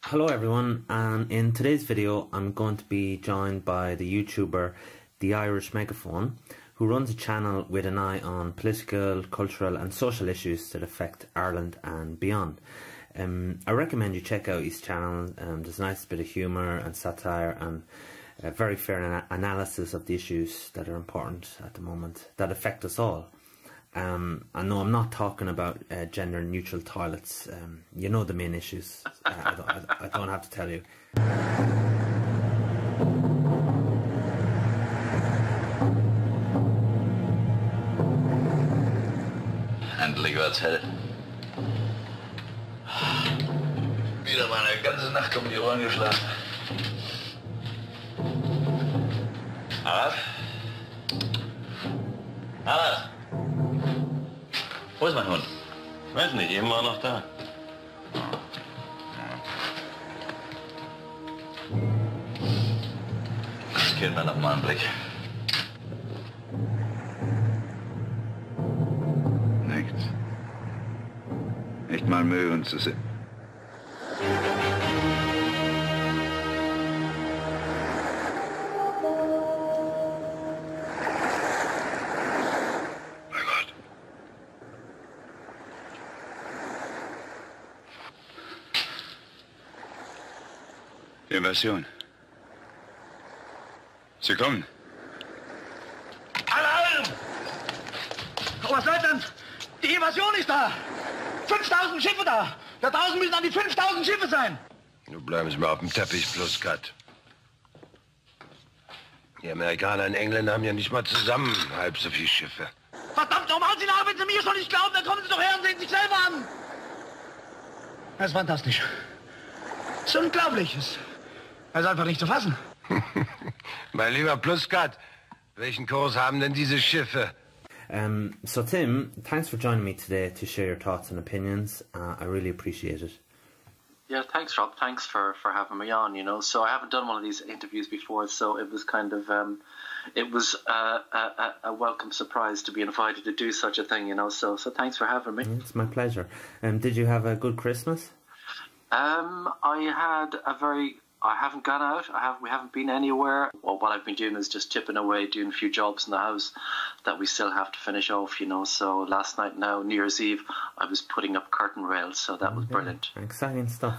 Hello everyone, and in today's video I'm going to be joined by the YouTuber the Irish Megaphone, who runs a channel with an eye on political, cultural and social issues that affect Ireland and beyond. I recommend you check out his channel. There's a nice bit of humour and satire and a very fair analysis of the issues that are important at the moment that affect us all. I know I'm not talking about gender neutral toilets. You know the main issues. I don't have to tell you. Endlich wird's hell. Wieder mal eine ganze Nacht um die Ohren geschlagen. Aras? Aras? Wo ist mein Hund? Weiß nicht, eben war noch da. Das geht mir noch mal einen Blick. Nichts. Nicht mal Mühe, uns zu sehen. Mein Gott. Invasion. Sie kommen. Alarm! Oberstleutnant, die Invasion ist da! 5000 Schiffe da! Da draußen müssen an die 5000 Schiffe sein! Du bleibst mal auf dem Teppich, Pluskat. Die Amerikaner und Engländer haben ja nicht mal zusammen halb so viele Schiffe. Verdammt nochmal, Sie nach, wenn Sie mir schon nicht glauben, dann kommen Sie doch her und sehen sich selber an! Das ist fantastisch. Das ist unglaublich. Das ist einfach nicht zu fassen. Mein lieber Pluskat, welchen Kurs haben denn diese Schiffe? So Tim, thanks for joining me today to share your thoughts and opinions. I really appreciate it. Yeah, thanks Rob, thanks for having me on, you know. So I haven't done one of these interviews before, so it was kind of, it was a welcome surprise to be invited to do such a thing, you know, so thanks for having me. It's my pleasure. Did you have a good Christmas? I haven't gone out. We haven't been anywhere. Well, what I've been doing is just chipping away, doing a few jobs in the house that we still have to finish off, you know. So last night now, New Year's Eve, I was putting up curtain rails, so that was brilliant. Exciting stuff.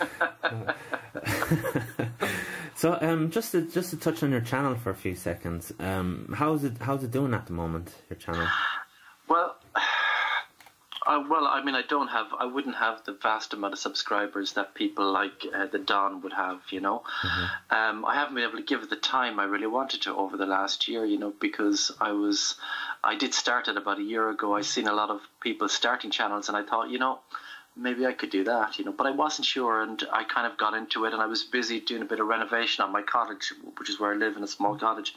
So just to touch on your channel for a few seconds, how's it doing at the moment, your channel? Well, I mean, I wouldn't have the vast amount of subscribers that people like the Don would have, you know. I haven't been able to give it the time I really wanted to over the last year, you know, because I did start it about a year ago. I seen a lot of people starting channels and I thought, you know, maybe I could do that, you know, but I wasn't sure, and I kind of got into it, and I was busy doing a bit of renovation on my cottage, which is where I live, in a small cottage,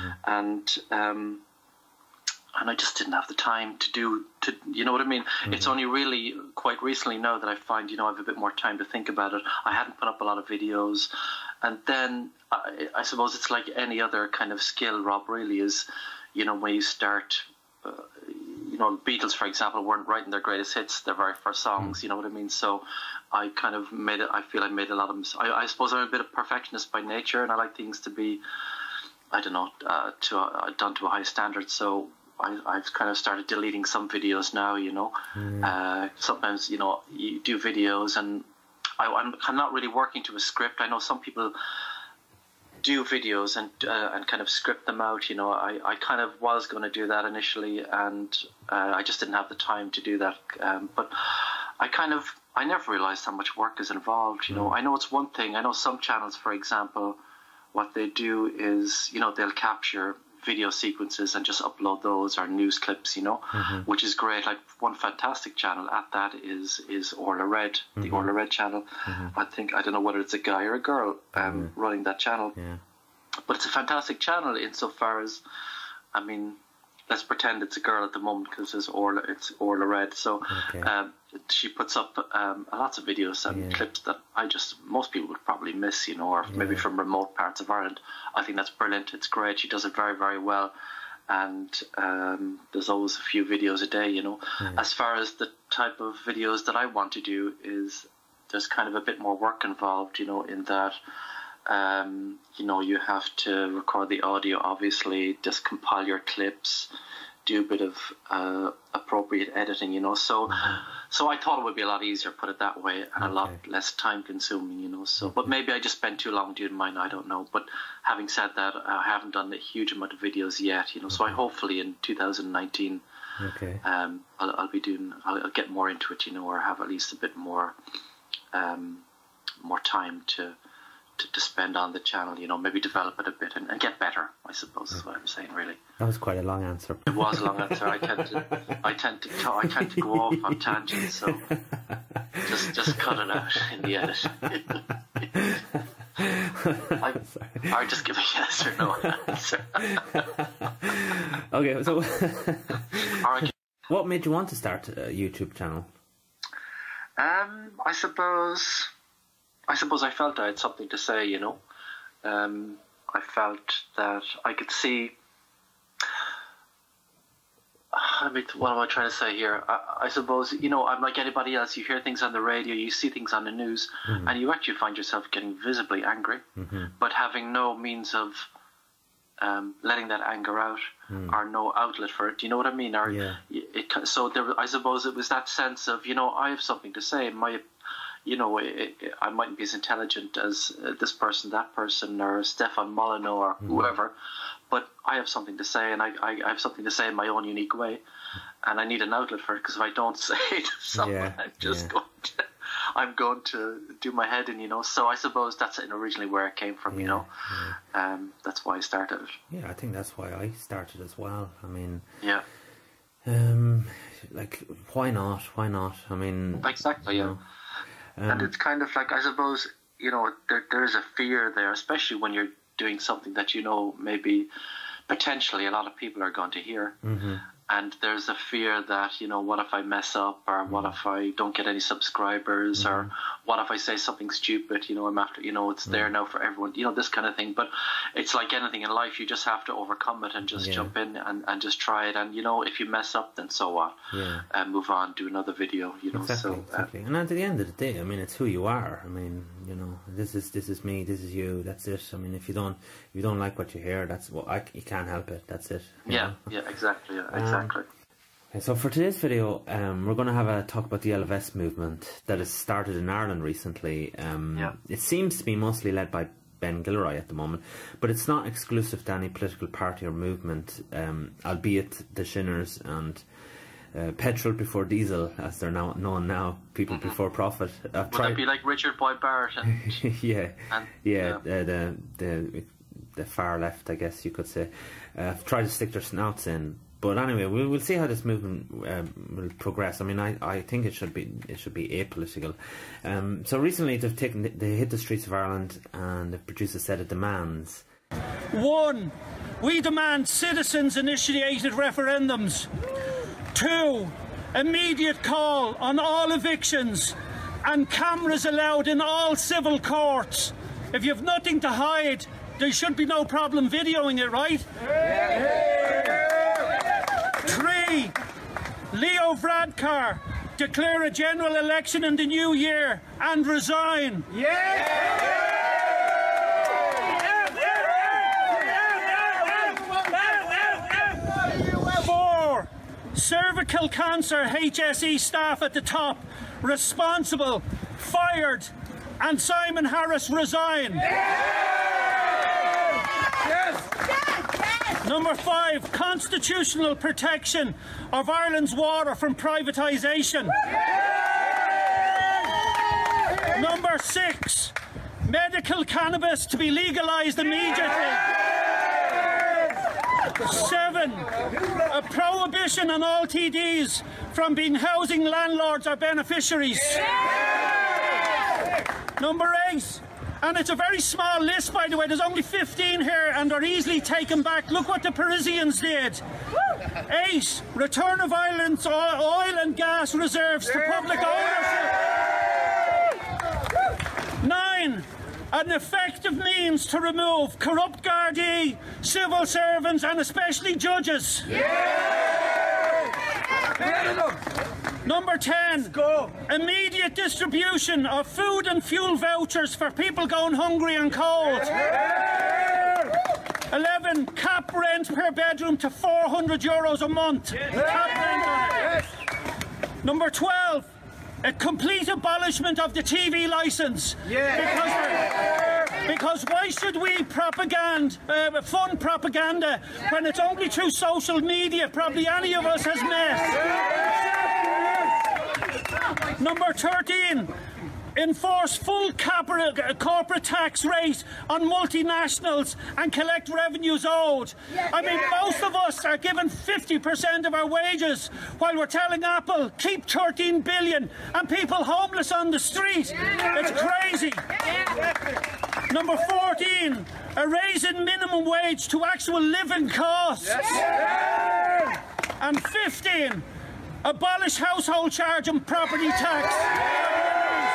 and I just didn't have the time to you know what I mean? It's only really quite recently now that I find, you know, I have a bit more time to think about it. I hadn't put up a lot of videos, and then I suppose it's like any other kind of skill, Rob, really, is, you know, when you start, you know, Beatles, for example, weren't writing their greatest hits, their very first songs, you know what I mean? So I kind of I feel I made a lot of I suppose I'm a bit of a perfectionist by nature, and I like things to be, I don't know, done to a high standard, so I've kind of started deleting some videos now, you know. Sometimes, you know, you do videos and I'm not really working to a script. I know some people do videos and kind of script them out, you know. I kind of was going to do that initially, and I just didn't have the time to do that. But I never realized how much work is involved, you know. I know it's one thing. I know some channels, for example, what they do is, you know, they'll capture video sequences and just upload those, or news clips, you know, which is great. Like one fantastic channel at that is Orla Red, the Orla Red channel. I don't know whether it's a guy or a girl running that channel, but it's a fantastic channel insofar as, I mean, let's pretend it's a girl at the moment because it's Orla Red. So she puts up lots of videos and clips that most people would probably miss, you know, or maybe from remote parts of Ireland. I think that's brilliant. It's great. She does it very, very well. And there's always a few videos a day, you know. As far as the type of videos that I want to do is there's kind of a bit more work involved, you know, in that, you know, you have to record the audio, obviously, just compile your clips, do a bit of appropriate editing, you know. So I thought it would be a lot easier, put it that way, and a lot less time consuming, you know. So, but maybe I just spent too long doing mine, I don't know. But having said that, I haven't done a huge amount of videos yet, you know. So I hopefully in 2019, I'll be doing, I'll get more into it, you know, or have at least a bit more, more time to spend on the channel, you know, maybe develop it a bit and get better, I suppose is what I'm saying, really. That was quite a long answer. It was a long answer. I tend to go off on tangents, so just cut it out in the edit. I just give a yes or no answer. Okay, so Alright. What made you want to start a YouTube channel? I suppose I felt I had something to say, you know. I felt that I could see. What am I trying to say here? I suppose, you know, I'm like anybody else. You hear things on the radio, you see things on the news, and you actually find yourself getting visibly angry, but having no means of letting that anger out or no outlet for it. Do you know what I mean? Or so there, I suppose it was that sense of, you know, I have something to say. You know, I mightn't be as intelligent as this person, that person, or Stefan Molyneux, or whoever, but I have something to say, and I have something to say in my own unique way, and I need an outlet for it, because if I don't say it to someone, I'm going to do my head in, you know. So I suppose that's originally where it came from, you know. That's why I started it. Yeah, I think that's why I started as well. I mean, like, why not? Why not? I mean, exactly, yeah. And it's kind of like, I suppose, you know, there is a fear there, especially when you're doing something that, you know, maybe potentially a lot of people are going to hear. And there's a fear that, you know, what if I mess up, or what if I don't get any subscribers, or what if I say something stupid, you know, I'm after, you know, it's there now for everyone, you know, this kind of thing. But it's like anything in life, you just have to overcome it and just jump in and just try it. And, you know, if you mess up, then so what? Move on, do another video, you know. Exactly. And at the end of the day, I mean, it's who you are. I mean, you know, this is me, this is you, that's it. I mean, if you don't like what you hear, that's what you can't help it. That's it. Yeah, exactly. Exactly. So for today's video, we're going to have a talk about the LFS movement that has started in Ireland recently. It seems to be mostly led by Ben Gilroy at the moment, but it's not exclusive to any political party or movement, albeit the Shinners and petrol before diesel, as they're now known now, people before profit. Would that be like Richard Boyd Barrett? And, the far left, I guess you could say, try to stick their snouts in. But anyway, we'll see how this movement will progress. I mean, I think it should be apolitical. So recently they hit the streets of Ireland and they've produced a set of demands. 1. We demand citizens-initiated referendums. 2. Immediate call on all evictions and cameras allowed in all civil courts. If you've nothing to hide, there should be no problem videoing it, right? 3. Leo Varadkar declare a general election in the new year and resign. 4. Cervical cancer HSE staff at the top responsible fired, and Simon Harris resign. Number 5, constitutional protection of Ireland's water from privatisation. Number 6, medical cannabis to be legalised immediately. 7, a prohibition on all TDs from being housing landlords or beneficiaries. Number 8, and it's a very small list, by the way, there's only 15 here and they're easily taken back. Look what the Parisians did. 8, return of Ireland's oil and gas reserves to public ownership. 9, an effective means to remove corrupt Gardaí, civil servants and especially judges. Number 10, go. Immediate distribution of food and fuel vouchers for people going hungry and cold. 11, cap rent per bedroom to €400 a month. Cap rent on it. Number 12, a complete abolishment of the TV licence. Because why should we fund propaganda when it's only through social media probably any of us has met? Number 13, enforce full corporate tax rate on multinationals and collect revenues owed. I mean, most of us are given 50% of our wages while we're telling Apple, keep 13 billion and people homeless on the street. It's crazy. Number 14, a raise in minimum wage to actual living costs. And 15, abolish household charge and property tax.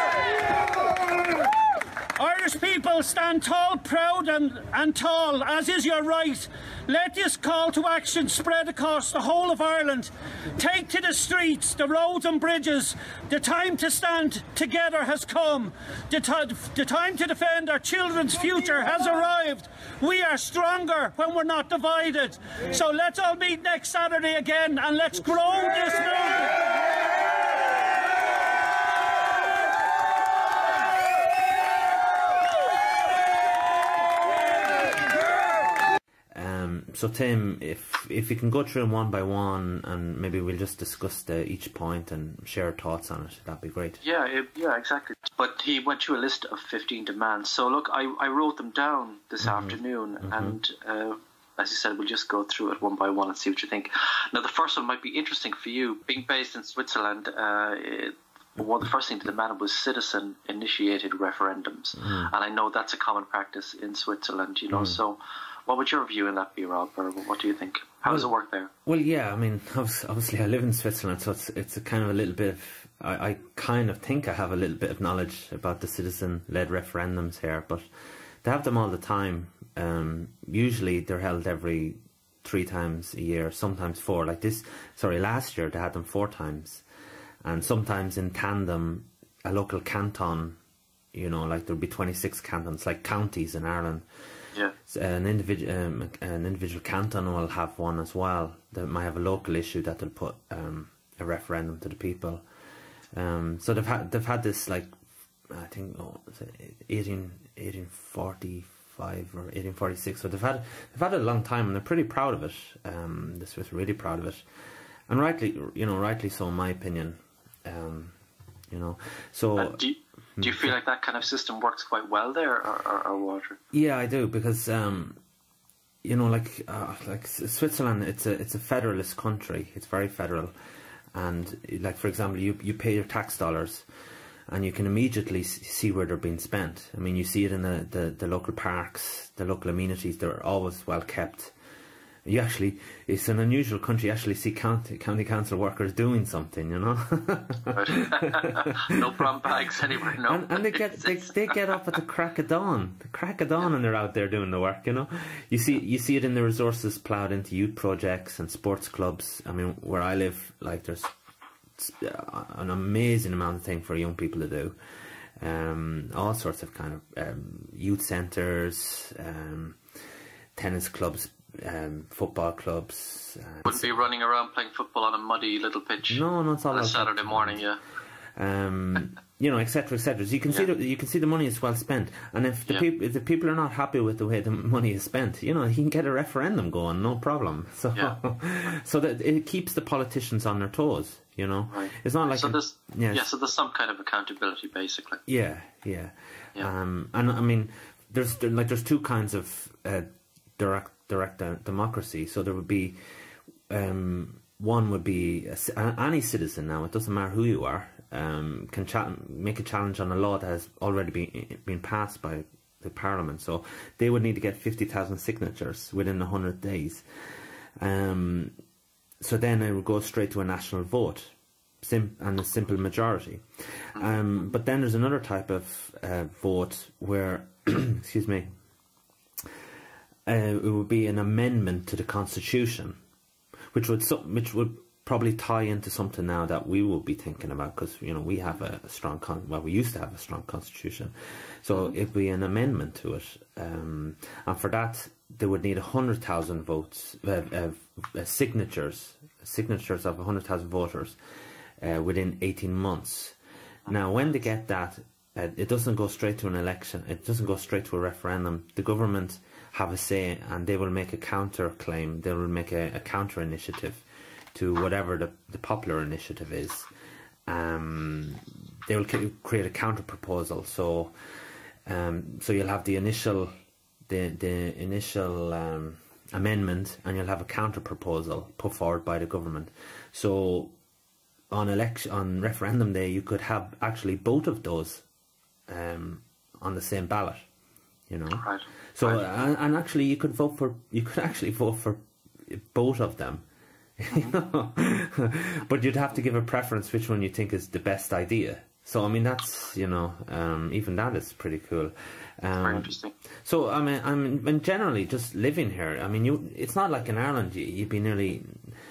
Irish people stand tall, proud and tall, as is your right. Let this call to action spread across the whole of Ireland. Take to the streets, the roads and bridges. The time to stand together has come. The time to defend our children's future has arrived. We are stronger when we're not divided. So let's all meet next Saturday again and let's grow this movement. So Tim, if you can go through them one by one, and maybe we'll just discuss each point and share our thoughts on it, that'd be great. Yeah, exactly. But he went through a list of 15 demands. So look, I wrote them down this afternoon, and as you said, we'll just go through it one by one and see what you think. Now, the first one might be interesting for you. Being based in Switzerland, the first thing to demand was citizen-initiated referendums, and I know that's a common practice in Switzerland. You know, so. What would your view on that be, Rob, or what do you think? How does it work there? Well, yeah, I mean, obviously I live in Switzerland, so it's a kind of a little bit of... I kind of think I have a little bit of knowledge about the citizen-led referendums here, but they have them all the time. Usually they're held every 3 times a year, sometimes 4. Like last year they had them 4 times. And sometimes in tandem, a local canton, you know, like there'll be 26 cantons, like counties in Ireland. Yeah. An individual canton will have one as well. They might have a local issue that they'll put a referendum to the people. So they've had this, like, I think 1845 or 1846. So they've had it a long time, and they're pretty proud of it. The Swiss are really proud of it, and rightly so in my opinion. You know, so. Do you feel like that kind of system works quite well there, or what? Yeah, I do, because you know, like Switzerland, it's a federalist country. It's very federal, and like, for example, you pay your tax dollars, and you can immediately see where they're being spent. I mean, you see it in the local parks, the local amenities. They're always well kept. It's an unusual country. You actually see county council workers doing something, you know. No brown bags anywhere, no. And they get up at the crack of dawn, and they're out there doing the work, you know. You see it in the resources ploughed into youth projects and sports clubs. I mean, where I live, like, there's an amazing amount of thing for young people to do. All sorts of kind of youth centres, tennis clubs, football clubs. Wouldn't be running around playing football on a muddy little pitch. No, it's all on a Saturday morning, yeah. You know, etc., etc. So you can see the money is well spent, and if the people are not happy with the way the money is spent, you know, he can get a referendum going, no problem. So so that it keeps the politicians on their toes. You know, it's not like so there's some kind of accountability, basically. Yeah. And I mean, there's 2 kinds of direct democracy. So there would be one would be any citizen. Now, it doesn't matter who you are, can make a challenge on a law that has already been passed by the Parliament. So they would need to get 50,000 signatures within 100 days. So then it would go straight to a national vote, and a simple majority. But then there's another type of vote where, excuse me, it would be an amendment to the Constitution, which would probably tie into something now that we will be thinking about, because we have a strong we used to have a strong constitution, so it'd be an amendment to it, and for that they would need 100,000 votes, signatures of 100,000 voters within 18 months. Now, when they get that, it doesn't go straight to an election. It doesn't go straight to a referendum. The government have a say, and they will make a counter claim. They will make a counter initiative to whatever the popular initiative is. They will create a counter proposal. So you'll have the initial amendment, and you'll have a counter proposal put forward by the government. So on referendum day, you could have actually both of those on the same ballot, Right. So and actually you could actually vote for both of them, but you'd have to give a preference which one you think is the best idea. So I mean, that's even that is pretty cool. Very interesting. So I mean, generally just living here, I mean, it's not like in Ireland you'd be nearly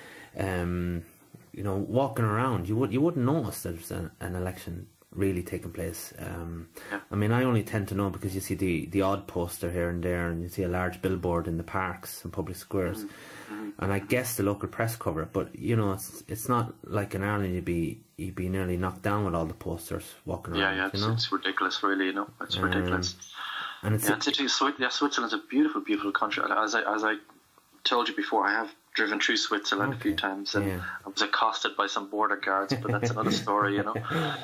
walking around, you wouldn't notice there's an election really taking place. I mean, I only tend to know because you see the odd poster here and there, and you see a large billboard in the parks and public squares, and I guess the local press cover it. But it's not like in Ireland you'd be nearly knocked down with all the posters walking around. It's ridiculous, really. It's ridiculous. And Switzerland's a beautiful, beautiful country. As I told you before, I have driven through Switzerland a few times, and I was accosted by some border guards, but that's another story, But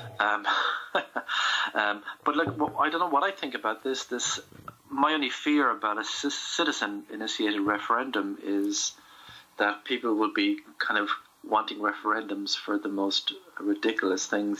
look, I don't know what I think about this. My only fear about a citizen-initiated referendum is that people will be kind of wanting referendums for the most ridiculous things,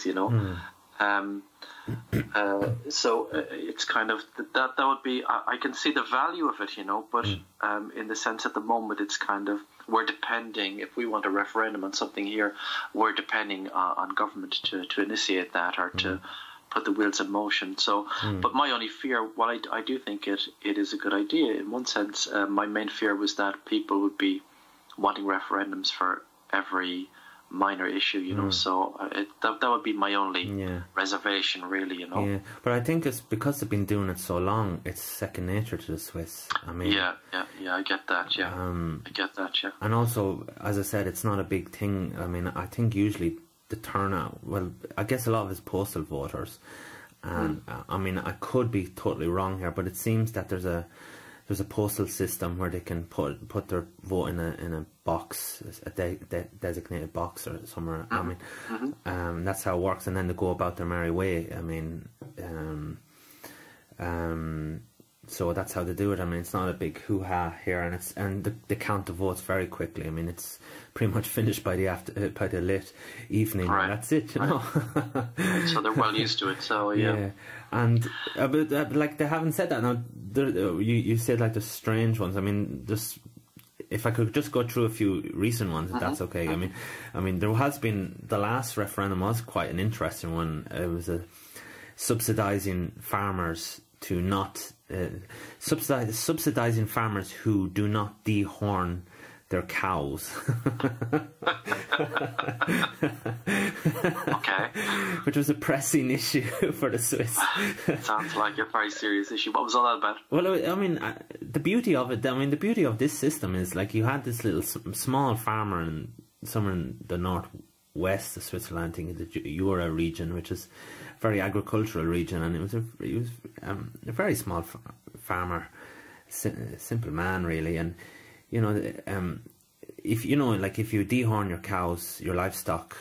So it's kind of that would be. I can see the value of it, but in the sense at the moment it's kind of, we're depending, if we want a referendum on something here, we're depending on government to initiate that or to put the wheels in motion. So, but my only fear, while I do think it is a good idea in one sense, my main fear was that people would be wanting referendums for every minor issue, so that would be my only reservation, really, Yeah, but I think it's because they've been doing it so long, it's second nature to the Swiss. I mean, I get that. I get that. And also, as I said, it's not a big thing. I mean, I think usually the turnout, well, I guess a lot of it's postal voters, and I mean, I could be totally wrong here, but it seems that there's a postal system where they can put their vote in a box, a designated box or somewhere. I mean, that's how it works, and then they go about their merry way. I mean, so that's how they do it. I mean, it's not a big hoo-ha here, and they count the votes very quickly. I mean, it's pretty much finished by the late evening. Right. That's it, So they're well used to it. So yeah. And but like, they haven't said that now. You said like the strange ones. I mean, just if I could just go through a few recent ones, if that's okay. I mean, there has been, the last referendum was quite an interesting one. It was subsidising farmers to not subsidising farmers who do not dehorn their cows. Okay. Which was a pressing issue for the Swiss. Sounds like a very serious issue. What was all that about? Well, I mean, the beauty of it, I mean, the beauty of this system is, like, you had this little small farmer somewhere in the northwest of Switzerland, I think, the Jura region, which is a very agricultural region, and it was a very small farmer, simple man, really, and if you dehorn your cows, your livestock,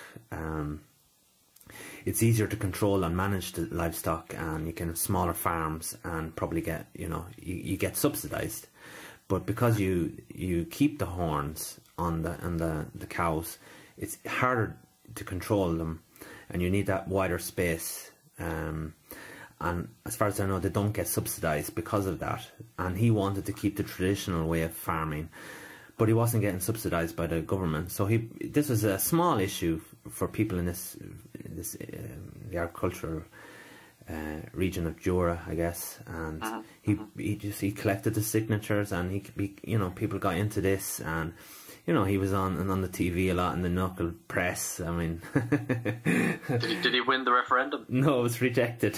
it's easier to control and manage the livestock, and you can have smaller farms and probably get, you get subsidised. But because you keep the horns on the cows, it's harder to control them, and you need that wider space. And as far as I know, they don't get subsidised because of that. And he wanted to keep the traditional way of farming, but he wasn't getting subsidised by the government. So this was a small issue for people in the agricultural region of Jura, I guess. And he collected the signatures, and people got into this, and you know, he was on the TV a lot in the knuckle press. I mean, did he win the referendum? No, it was rejected.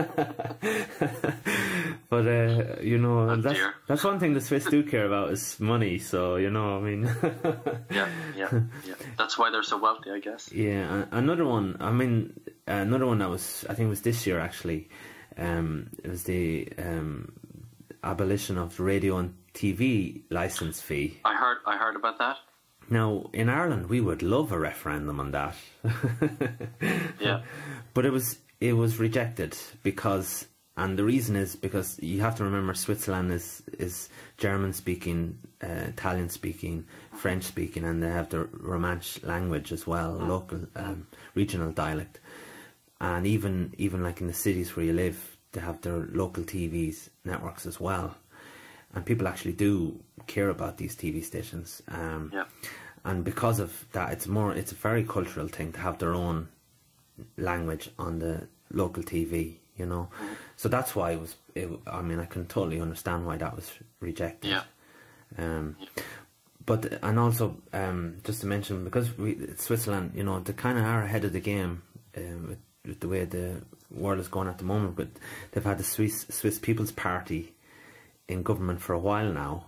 But you know, that's one thing the Swiss do care about is money. So you know, I mean, yeah. That's why they're so wealthy, I guess. Yeah, another one. I mean, another one that was, I think, it was this year actually. It was the abolition of the radio and TV licence fee. I heard about that. Now, in Ireland, we would love a referendum on that. Yeah. But it was rejected because, and the reason is because you have to remember Switzerland is German-speaking, Italian-speaking, French-speaking, and they have the Romansh language as well, local, regional dialect. And even like in the cities where you live, they have their local TVs networks as well. And people actually do care about these TV stations. And because of that, it's a very cultural thing to have their own language on the local TV, you know. So that's why I mean, I can totally understand why that was rejected. Yeah. But, and also, just to mention, because Switzerland, you know, they kind of are ahead of the game with the way the world is going at the moment. But they've had the Swiss People's Party in government for a while now.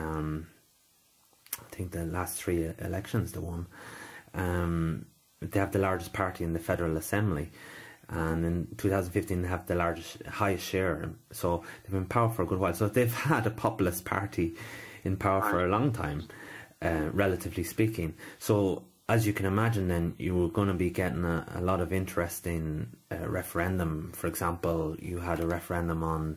I think the last 3 elections they won. They have the largest party in the Federal Assembly, and in 2015 they have the highest share. So they've been in power for a good while. So they've had a populist party in power for a long time, relatively speaking. So as you can imagine, then you were going to be getting a lot of interesting referendum. For example, you had a referendum on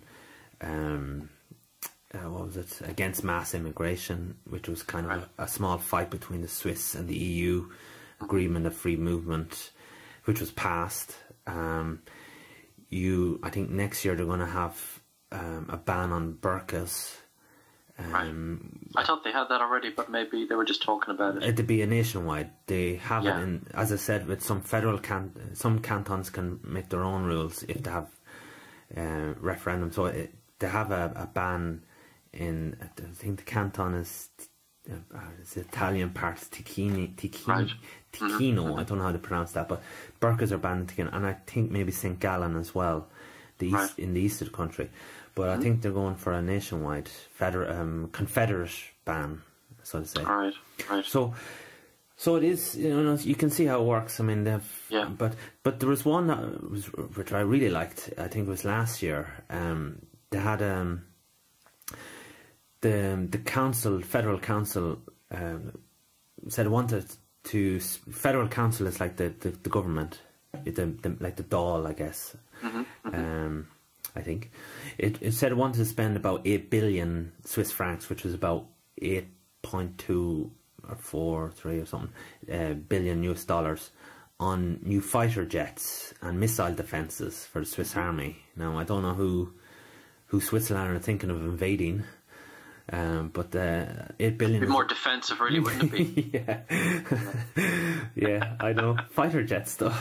what was it, against mass immigration, which was kind of a small fight between the Swiss and the EU agreement of free movement, which was passed. I think next year they're going to have a ban on burqas. I thought they had that already, but maybe they were just talking about it. It'd be a nationwide. They have it in, as I said, with some federal some cantons can make their own rules if they have referendum. So they have a ban in, I think the canton is it's the Italian part, Ticino. I don't know how to pronounce that, but burqas are banned in Ticino, and I think maybe St. Gallen as well, in the east of the country. But I think they're going for a nationwide confederate ban, so to say. Right. So it is, you know, you can see how it works. I mean, they've but there was one which I really liked. I think it was last year. They had the council, federal council, said it wanted to. Federal council is like the government, like the Dáil, I guess. I think it said it wanted to spend about 8 billion Swiss francs, which was about 8.2 or 4.3 or something billion US dollars on new fighter jets and missile defences for the Swiss army. Now, I don't know who Switzerland are thinking of invading, but 8 billion. It'd be more defensive, really, wouldn't it be? Yeah, I know, fighter jets though.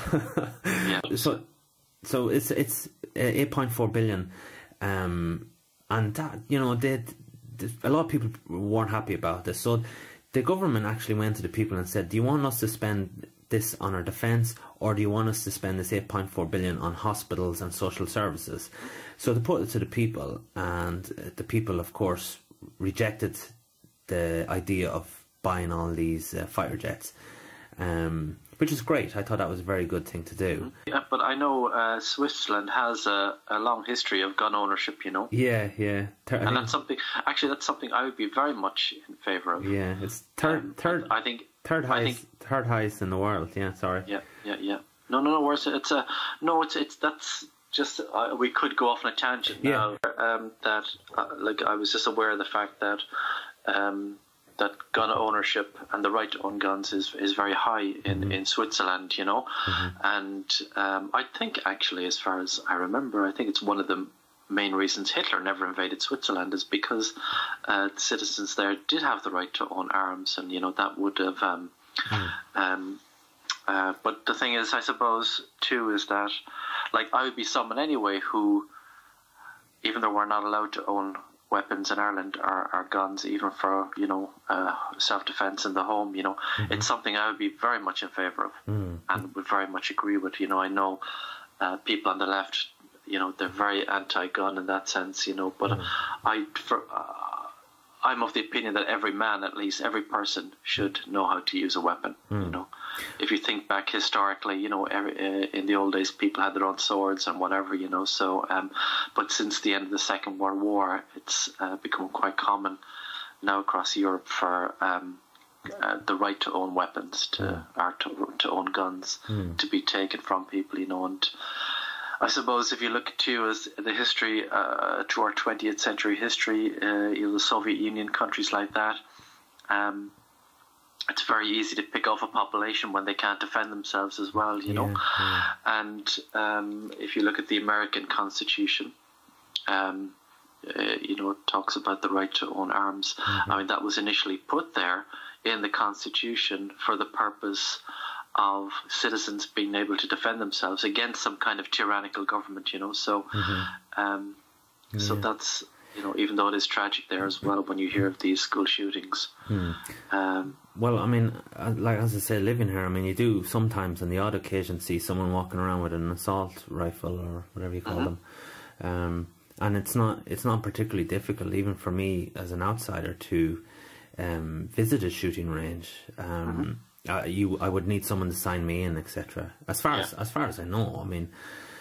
So it's 8.4 billion, and that, you know, a lot of people weren't happy about this. So the government actually went to the people and said, do you want us to spend this on our defence, or do you want us to spend this 8.4 billion on hospitals and social services? So they put it to the people, and the people, of course, rejected the idea of buying all these fighter jets, which is great. I thought that was a very good thing to do. Yeah, but I know Switzerland has a long history of gun ownership, you know. Yeah. And that's something I would be very much in favour of. Yeah, it's third highest in the world. Yeah, sorry. Yeah. No worse. That's just we could go off on a tangent now. Like I was just aware of the fact that that gun ownership and the right to own guns is very high in Switzerland, you know. And I think, actually, as far as I remember, I think it's one of the main reasons Hitler never invaded Switzerland is because the citizens there did have the right to own arms, and, you know, that would have but the thing is, I suppose, too, is that, like, I would be someone anyway who, even though we're not allowed to own weapons in Ireland are guns, even for, you know, self-defense in the home. You know, it's something I would be very much in favour of, and would very much agree with. You know, I know people on the left, you know, they're very anti-gun in that sense, you know, but I'm of the opinion that every man, at least every person, should know how to use a weapon. You know, if you think back historically, you know, in the old days, people had their own swords and whatever, you know. So, but since the end of the Second World War, it's become quite common now across Europe for the right to own weapons, to own guns, to be taken from people, you know. And I suppose if you look to as the history, to our 20th century history, you know, the Soviet Union, countries like that, it's very easy to pick off a population when they can't defend themselves as well, you know. And if you look at the American Constitution, you know, it talks about the right to own arms. I mean, that was initially put there in the Constitution for the purpose of citizens being able to defend themselves against some kind of tyrannical government, you know. So, so that's, you know, even though it is tragic there as well when you hear of these school shootings. Well, I mean, like as I say, living here, I mean, you do sometimes on the odd occasion see someone walking around with an assault rifle or whatever you call them, and it's not particularly difficult, even for me as an outsider, to visit a shooting range. I would need someone to sign me in, etc. As far as I know, I mean,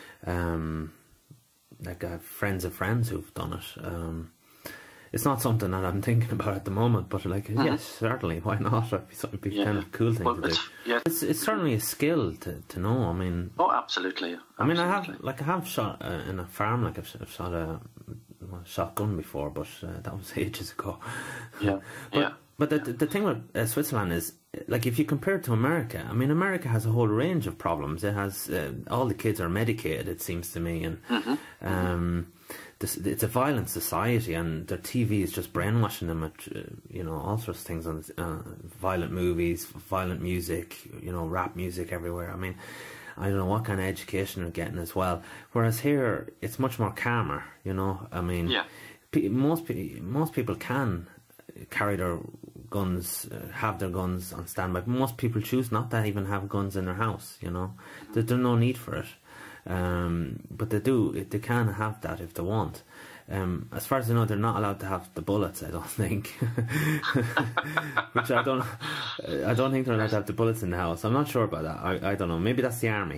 like I have friends of friends who've done it. It's not something that I'm thinking about at the moment, but like, yes, certainly, why not? It'd be kind of a cool thing to do. It's certainly a skill to know. I mean, absolutely. I mean, I have shot in a farm. Like I've shot a shotgun before, but that was ages ago. But the thing with Switzerland is, like, if you compare it to America, I mean, America has a whole range of problems. It has all the kids are medicated, it seems to me, and it's a violent society, and their TV is just brainwashing them at you know, all sorts of things on violent movies, violent music, you know, rap music everywhere. I mean, I don't know what kind of education they're getting as well. Whereas here, it's much more calmer. You know, I mean, most people can carry their guns, have their guns on standby. Most people choose not to even have guns in their house, you know. There's no need for it. But they can have that if they want. As far as I know, they're not allowed to have the bullets, I don't think. Which I don't think they're allowed to have the bullets in the house. I'm not sure about that. I don't know. Maybe that's the army.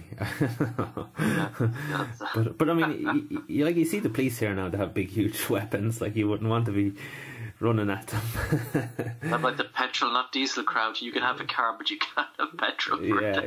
But I mean, you see the police here now, they have big, huge weapons. Like, you wouldn't want to be running at them. I'm like the petrol, not diesel crowd. You can have a car, but you can't have petrol.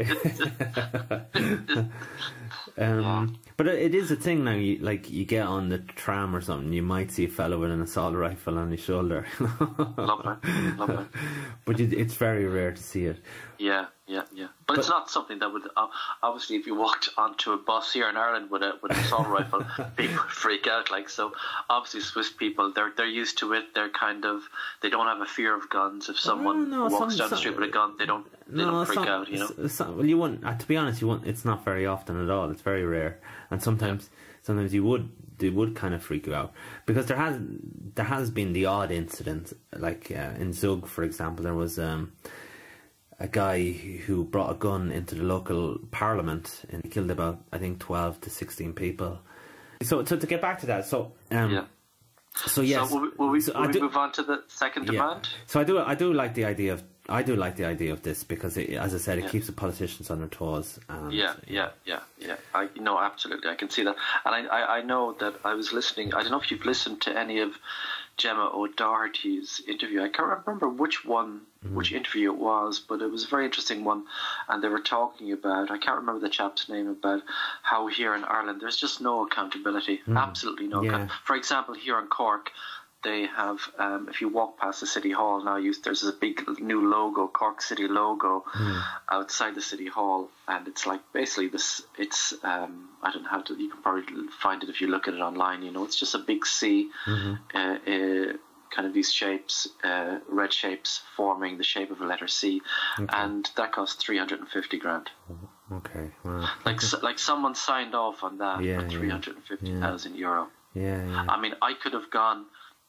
But it is a thing now. You get on the tram or something, you might see a fellow with an assault rifle on his shoulder. Love it. But it's very rare to see it. Yeah. But it's not something that would obviously, if you walked onto a bus here in Ireland with an assault rifle, people would freak out. Like, so obviously Swiss people, they're used to it. They're they don't have a fear of guns. If someone walks down the street with a gun, they don't freak out. You know. Well, you wouldn't. To be honest, you wouldn't. It's not very often at all. It's very rare, and sometimes they would kind of freak you out, because there has been the odd incident, like in Zug, for example. There was a guy who brought a gun into the local parliament and he killed about, I think, 12 to 16 people. So to get back to that, so yes. So will we move on to the second demand? So I do like the idea of this, because as I said, it keeps the politicians on their toes. And, No, absolutely, I can see that, and I know that I was listening. I don't know if you've listened to any of Gemma O'Doherty's interview. I can't remember which interview it was, but it was a very interesting one, and they were talking about, I can't remember the chap's name, about how here in Ireland there's just no accountability, absolutely no. For example, here in Cork, they have, if you walk past the City Hall now, there's a big new logo, Cork City logo, outside the City Hall, and it's like basically this, it's, I don't know how to, you can probably find it if you look at it online, you know, it's just a big C, kind of these shapes, red shapes forming the shape of a letter C, and that cost 350 grand. Okay, wow. Like someone signed off on that for 350,000 euro. Yeah. I mean, I could have gone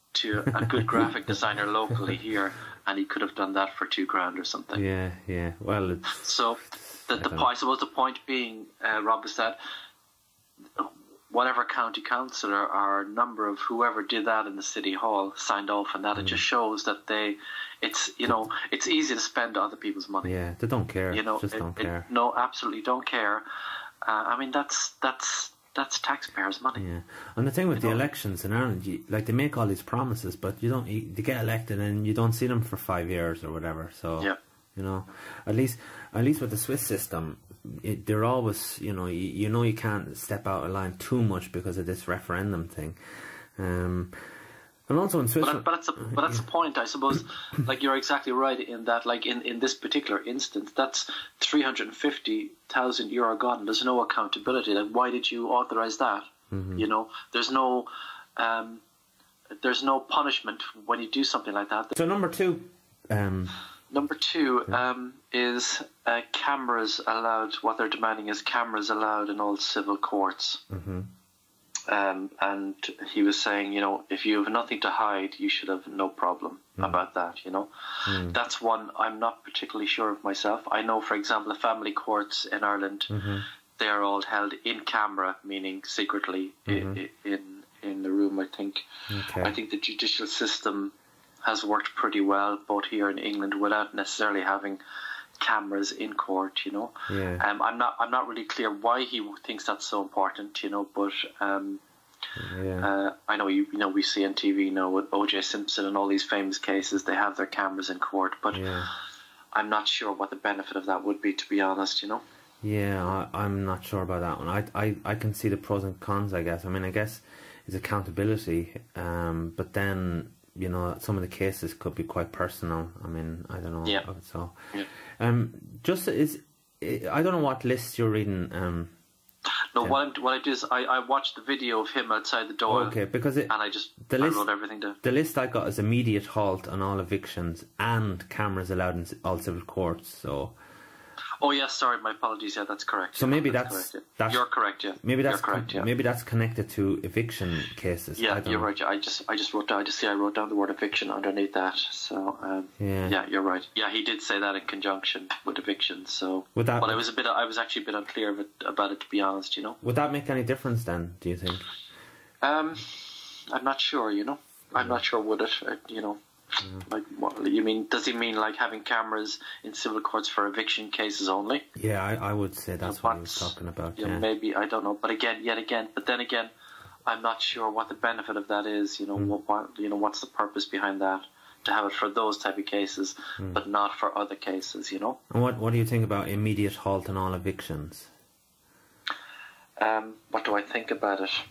to a good graphic designer locally here, and he could have done that for $2,000 or something. Yeah, yeah. Well, so I suppose the point being, Rob, is that whatever county councillor or number of whoever did that in the city hall signed off on that. It just shows that it's easy to spend other people's money. Yeah, they don't care. Just don't care. No, absolutely don't care. I mean, that's taxpayers' money. Yeah, and the thing with the elections in Ireland, they make all these promises, but they get elected and you don't see them for 5 years or whatever. So yeah. At least with the Swiss system, they're always you can't step out of line too much because of this referendum thing. And also in Switzerland, but that's the point, I suppose. Like, you're exactly right in that. Like in this particular instance, that's €350,000 gone, and there's no accountability. Like, why did you authorize that? There's no punishment when you do something like that. So number two. Number two is cameras allowed. What they're demanding is cameras allowed in all civil courts. Mm-hmm. And he was saying, if you have nothing to hide, you should have no problem about that, That's one I'm not particularly sure of myself. I know, for example, the family courts in Ireland, they are all held in camera, meaning secretly in the room, I think. Okay. I think the judicial system has worked pretty well, both here in England, without necessarily having cameras in court, Yeah. I'm not really clear why he thinks that's so important, but I know we see on TV now with O.J. Simpson and all these famous cases, they have their cameras in court, but I'm not sure what the benefit of that would be, to be honest, Yeah, I'm not sure about that one. I can see the pros and cons, I guess. I mean, I guess it's accountability, but then some of the cases could be quite personal. I mean, I don't know. Yeah. So, I don't know what list you're reading. No, what I do is I watched the video of him outside the door. Okay, because I wrote everything down. The list I got is immediate halt on all evictions and cameras allowed in all civil courts. So. Oh yes, sorry, my apologies. Yeah, that's correct. So maybe that's you're correct. Yeah, maybe that's correct. Yeah, maybe that's connected to eviction cases. Yeah, you're right. Yeah, I just wrote down. I wrote down the word eviction underneath that. So yeah, you're right. Yeah, he did say that in conjunction with eviction. So, but I was actually a bit unclear about it, to be honest. Would that make any difference then? Do you think? I'm not sure. I'm not sure. Would it? Like, what you mean? Does he mean like having cameras in civil courts for eviction cases only? Yeah, I would say that's what he was talking about. Yeah, maybe, I don't know. But then again, I'm not sure what the benefit of that is. What's the purpose behind that? To have it for those type of cases, but not for other cases. And what do you think about immediate halt on all evictions? What do I think about it?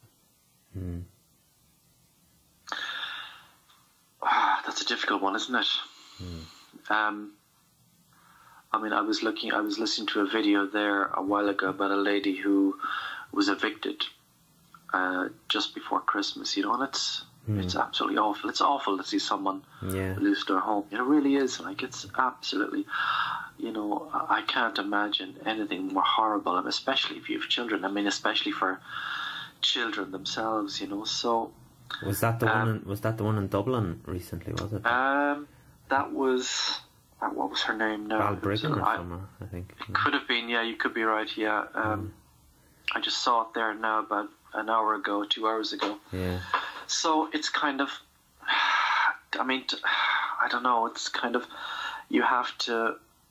That's a difficult one, isn't it? I mean, I was listening to a video there a while ago about a lady who was evicted just before Christmas, and it's absolutely awful. It's awful to see someone lose their home. It really is. Like, it's absolutely, I can't imagine anything more horrible, and especially if you have children. I mean, especially for children themselves, So. Was that the one in Dublin recently? Was it? That was what was her name now? Balbriggan or somewhere, I think. It could have been. Yeah, you could be right. Yeah. I just saw it there now about an hour ago, 2 hours ago. Yeah. So it's kind of. I mean, I don't know. It's kind of. You have to.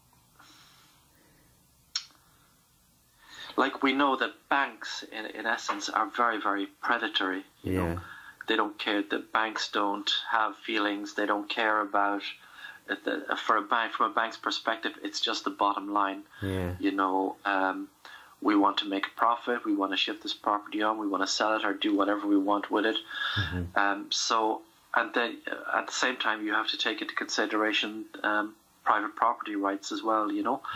Like, we know that banks, in essence, are very, very predatory. You know? They don't care. The banks don't have feelings. They don't care about from a bank's perspective, it's just the bottom line. We want to make a profit. We want to shift this property on. We want to sell it or do whatever we want with it. And then at the same time, you have to take into consideration private property rights as well.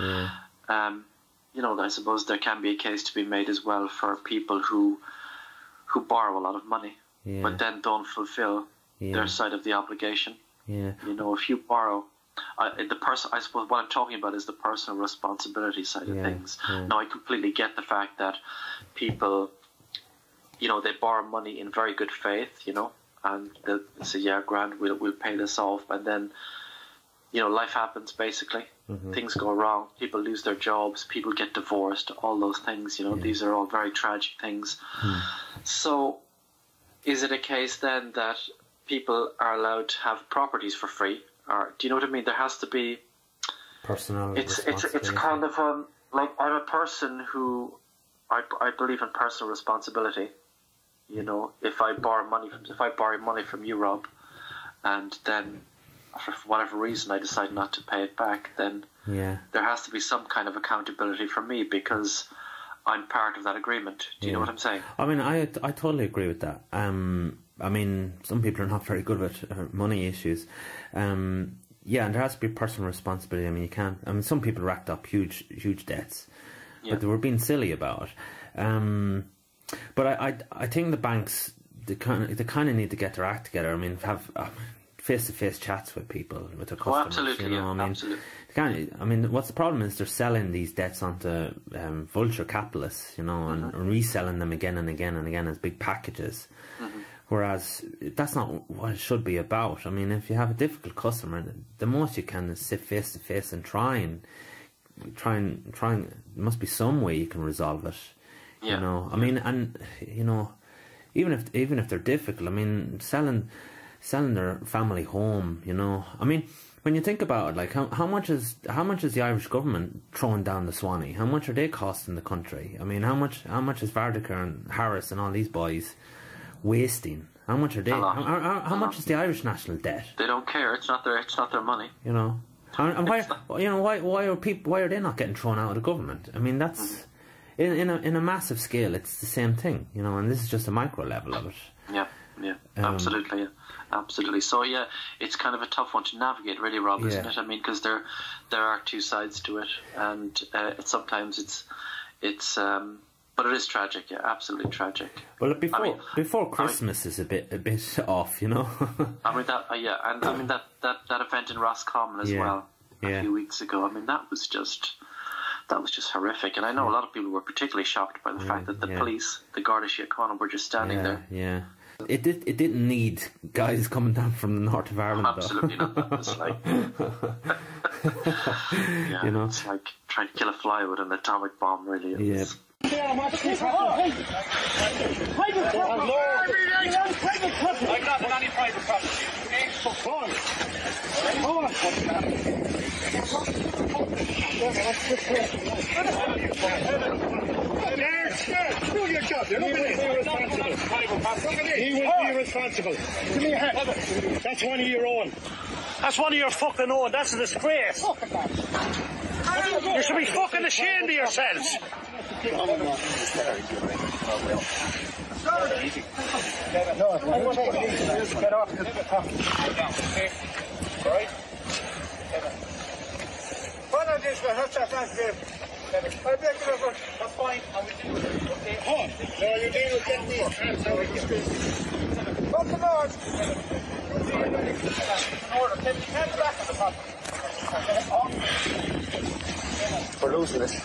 I suppose there can be a case to be made as well for people who borrow a lot of money. But then don't fulfill their side of the obligation. If you borrow, I suppose what I'm talking about is the personal responsibility side of things. Now, I completely get the fact that people, they borrow money in very good faith, and they'll say, yeah, grand, we'll pay this off, and then, you know, life happens, basically. Things go wrong, people lose their jobs, people get divorced, all those things, you know, these are all very tragic things. So is it a case then that people are allowed to have properties for free? Or do you know what I mean? There has to be personal it's kind of like, I'm a person who I believe in personal responsibility. You know, if I borrow money from you, Rob, and then for whatever reason I decide not to pay it back, then there has to be some kind of accountability for me, because I'm part of that agreement. Do you know what I'm saying? I mean, I totally agree with that. I mean, some people are not very good with money issues. Yeah, and there has to be personal responsibility. I mean, you can't. I mean, some people racked up huge debts, but they were being silly about it. But I think the banks, they kind of need to get their act together. I mean, have face-to-face chats with people, with their customers. Absolutely, you know? I mean, absolutely. I mean, what's the problem is they're selling these debts onto vulture capitalists, you know, and reselling them again and again and again as big packages. Whereas that's not what it should be about. I mean, if you have a difficult customer, the most you can is sit face to face and try and there must be some way you can resolve it. You know, I mean, and you know, even if they're difficult, I mean, selling their family home, you know, I mean, when you think about it, like how much is the Irish government throwing down the Swanee? How much are they costing the country? I mean, how much is Vardica and Harris and all these boys wasting? How much are they? How much is the Irish national debt? They don't care. It's not their money. You know, and why are they not getting thrown out of the government? I mean, that's in a massive scale. It's the same thing, you know, and this is just a micro level of it. Yeah, absolutely. Absolutely. So yeah, it's kind of a tough one to navigate, really, Rob, isn't it? I mean, because there are two sides to it, and sometimes it's but it is tragic. Yeah, absolutely tragic. Well, before Christmas is a bit off, you know. I mean that, and I mean that event in Roscommon as well a few weeks ago. I mean that was just horrific, and I know a lot of people were particularly shocked by the fact that the police, the Garda Síochána, were just standing there. Yeah. It didn't need guys coming down from the north of Ireland. Absolutely though. not. It's like, you know, it's like trying to kill a fly with an atomic bomb. Really. I'm not on any private property. Do your job. He will be responsible. Give me a hand. That's one of your own. That's one of your fucking own. That's a disgrace. You should be fucking ashamed of yourselves. Get off the top. Right? That's fine. No, you deal with getting me. What's the Lord? Order. Take the hands back on the top. We're losing this.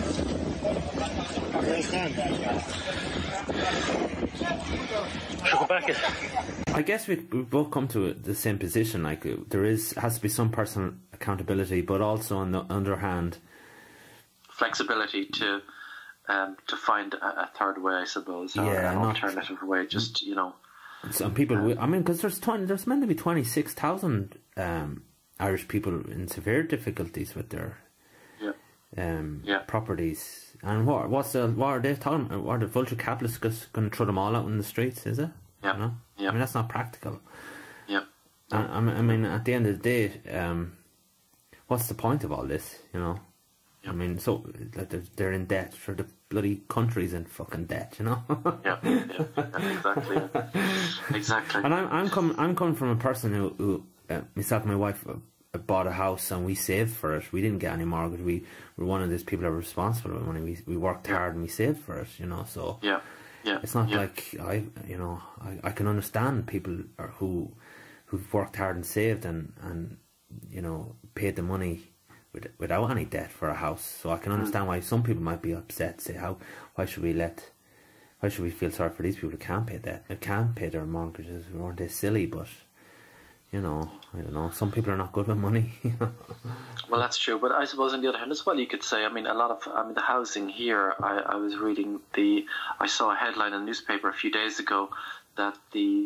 Should go back in. I guess we both come to the same position. Like has to be some personal accountability, but also on the other hand, flexibility to find a third way, I suppose, or an alternative way. Just, you know, some people. I mean, because there's meant to be 26,000 Irish people in severe difficulties with their properties. And what are they talking? Are the vulture capitalists just going to throw them all out in the streets? Is it? Yeah. You know? I mean, that's not practical. Yeah. I mean, at the end of the day, what's the point of all this? You know. I mean, so they're in debt. For the bloody country's in fucking debt, you know. Exactly. Exactly. And I'm coming from a person who myself and my wife bought a house and we saved for it. We didn't get any mortgage. We were one of those people that were responsible with money. We worked hard and we saved for it, you know. So it's not like I can understand people who've worked hard and saved and you know, paid the money without any debt for a house. So I can understand why some people might be upset, say why should we let why should we feel sorry for these people who can't pay can't pay their mortgages? Aren't they silly? But you know, I don't know. Some people are not good with money. Well, that's true. But I suppose on the other hand as well, you could say, I mean, the housing here. I was reading I saw a headline in the newspaper a few days ago that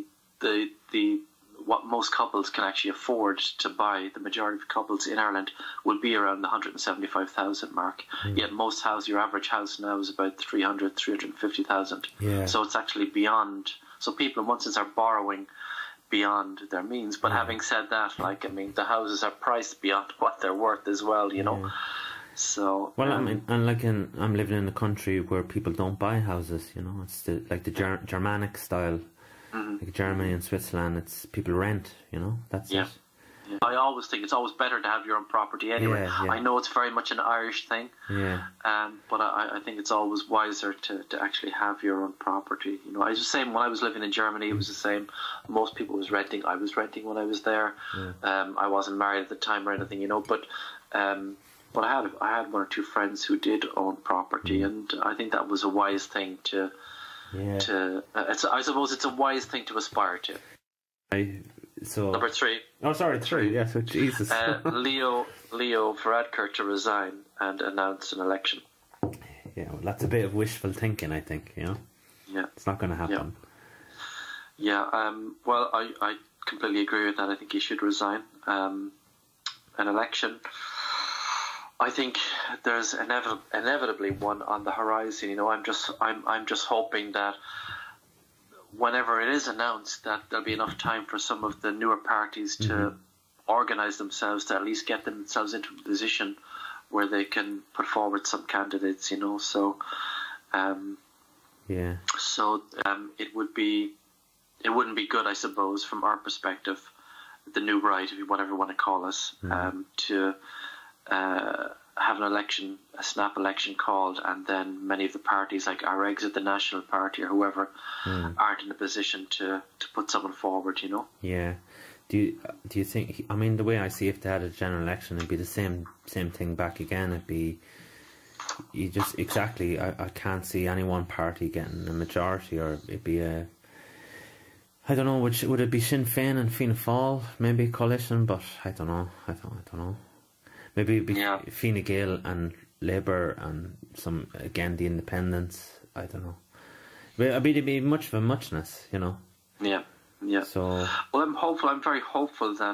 what most couples can actually afford to buy, the majority of couples in Ireland, will be around the 175,000 mark. Yet most your average house now is about 350,000. Yeah. So it's actually beyond. So people in one sense are borrowing beyond their means. But having said that, like, I mean, the houses are priced beyond what they're worth as well, you know. So well, I mean, and like I'm living in a country where people don't buy houses, you know. It's the Germanic style. Like Germany and Switzerland, it's people rent, you know. That's it. Yeah. I always think it's always better to have your own property anyway. Yeah. I know it's very much an Irish thing, yeah. But I think it's always wiser to actually have your own property. You know, I was the same when I was living in Germany. It was the same. Most people was renting. I was renting when I was there. I wasn't married at the time or anything, you know. But I had one or two friends who did own property, and I think that was a wise thing to. Yeah. I suppose it's a wise thing to aspire to. Number 3. Oh, sorry, 3. Yes, yeah, so Jesus. Leo Varadkar to resign and announce an election. Yeah, well, that's a bit of wishful thinking, I think. You know. Yeah. It's not going to happen. Yeah. Well, I completely agree with that. I think he should resign. An election. I think there's inevitably one on the horizon. You know, I'm just hoping that whenever it is announced, that there'll be enough time for some of the newer parties to organise themselves, to at least get themselves into a position where they can put forward some candidates. You know, so it wouldn't be good, I suppose, from our perspective, the new right, whatever you want to call us, to have an election, a snap election called, and then many of the parties, like our exit, the National Party or whoever, aren't in a position to put someone forward, you know. Yeah. Do you think? I mean, the way I see, if they had a general election, it'd be the same thing back again. It'd be I can't see any one party getting a majority, or it'd be a. I don't know. Would it be Sinn Féin and Fianna Fáil, maybe a coalition? But I don't know. I don't know. Maybe it'd be Fine Gael and Labour and the Independents. I don't know. It'd be much of a muchness, you know. Yeah. So. Well, I'm hopeful. I'm very hopeful that,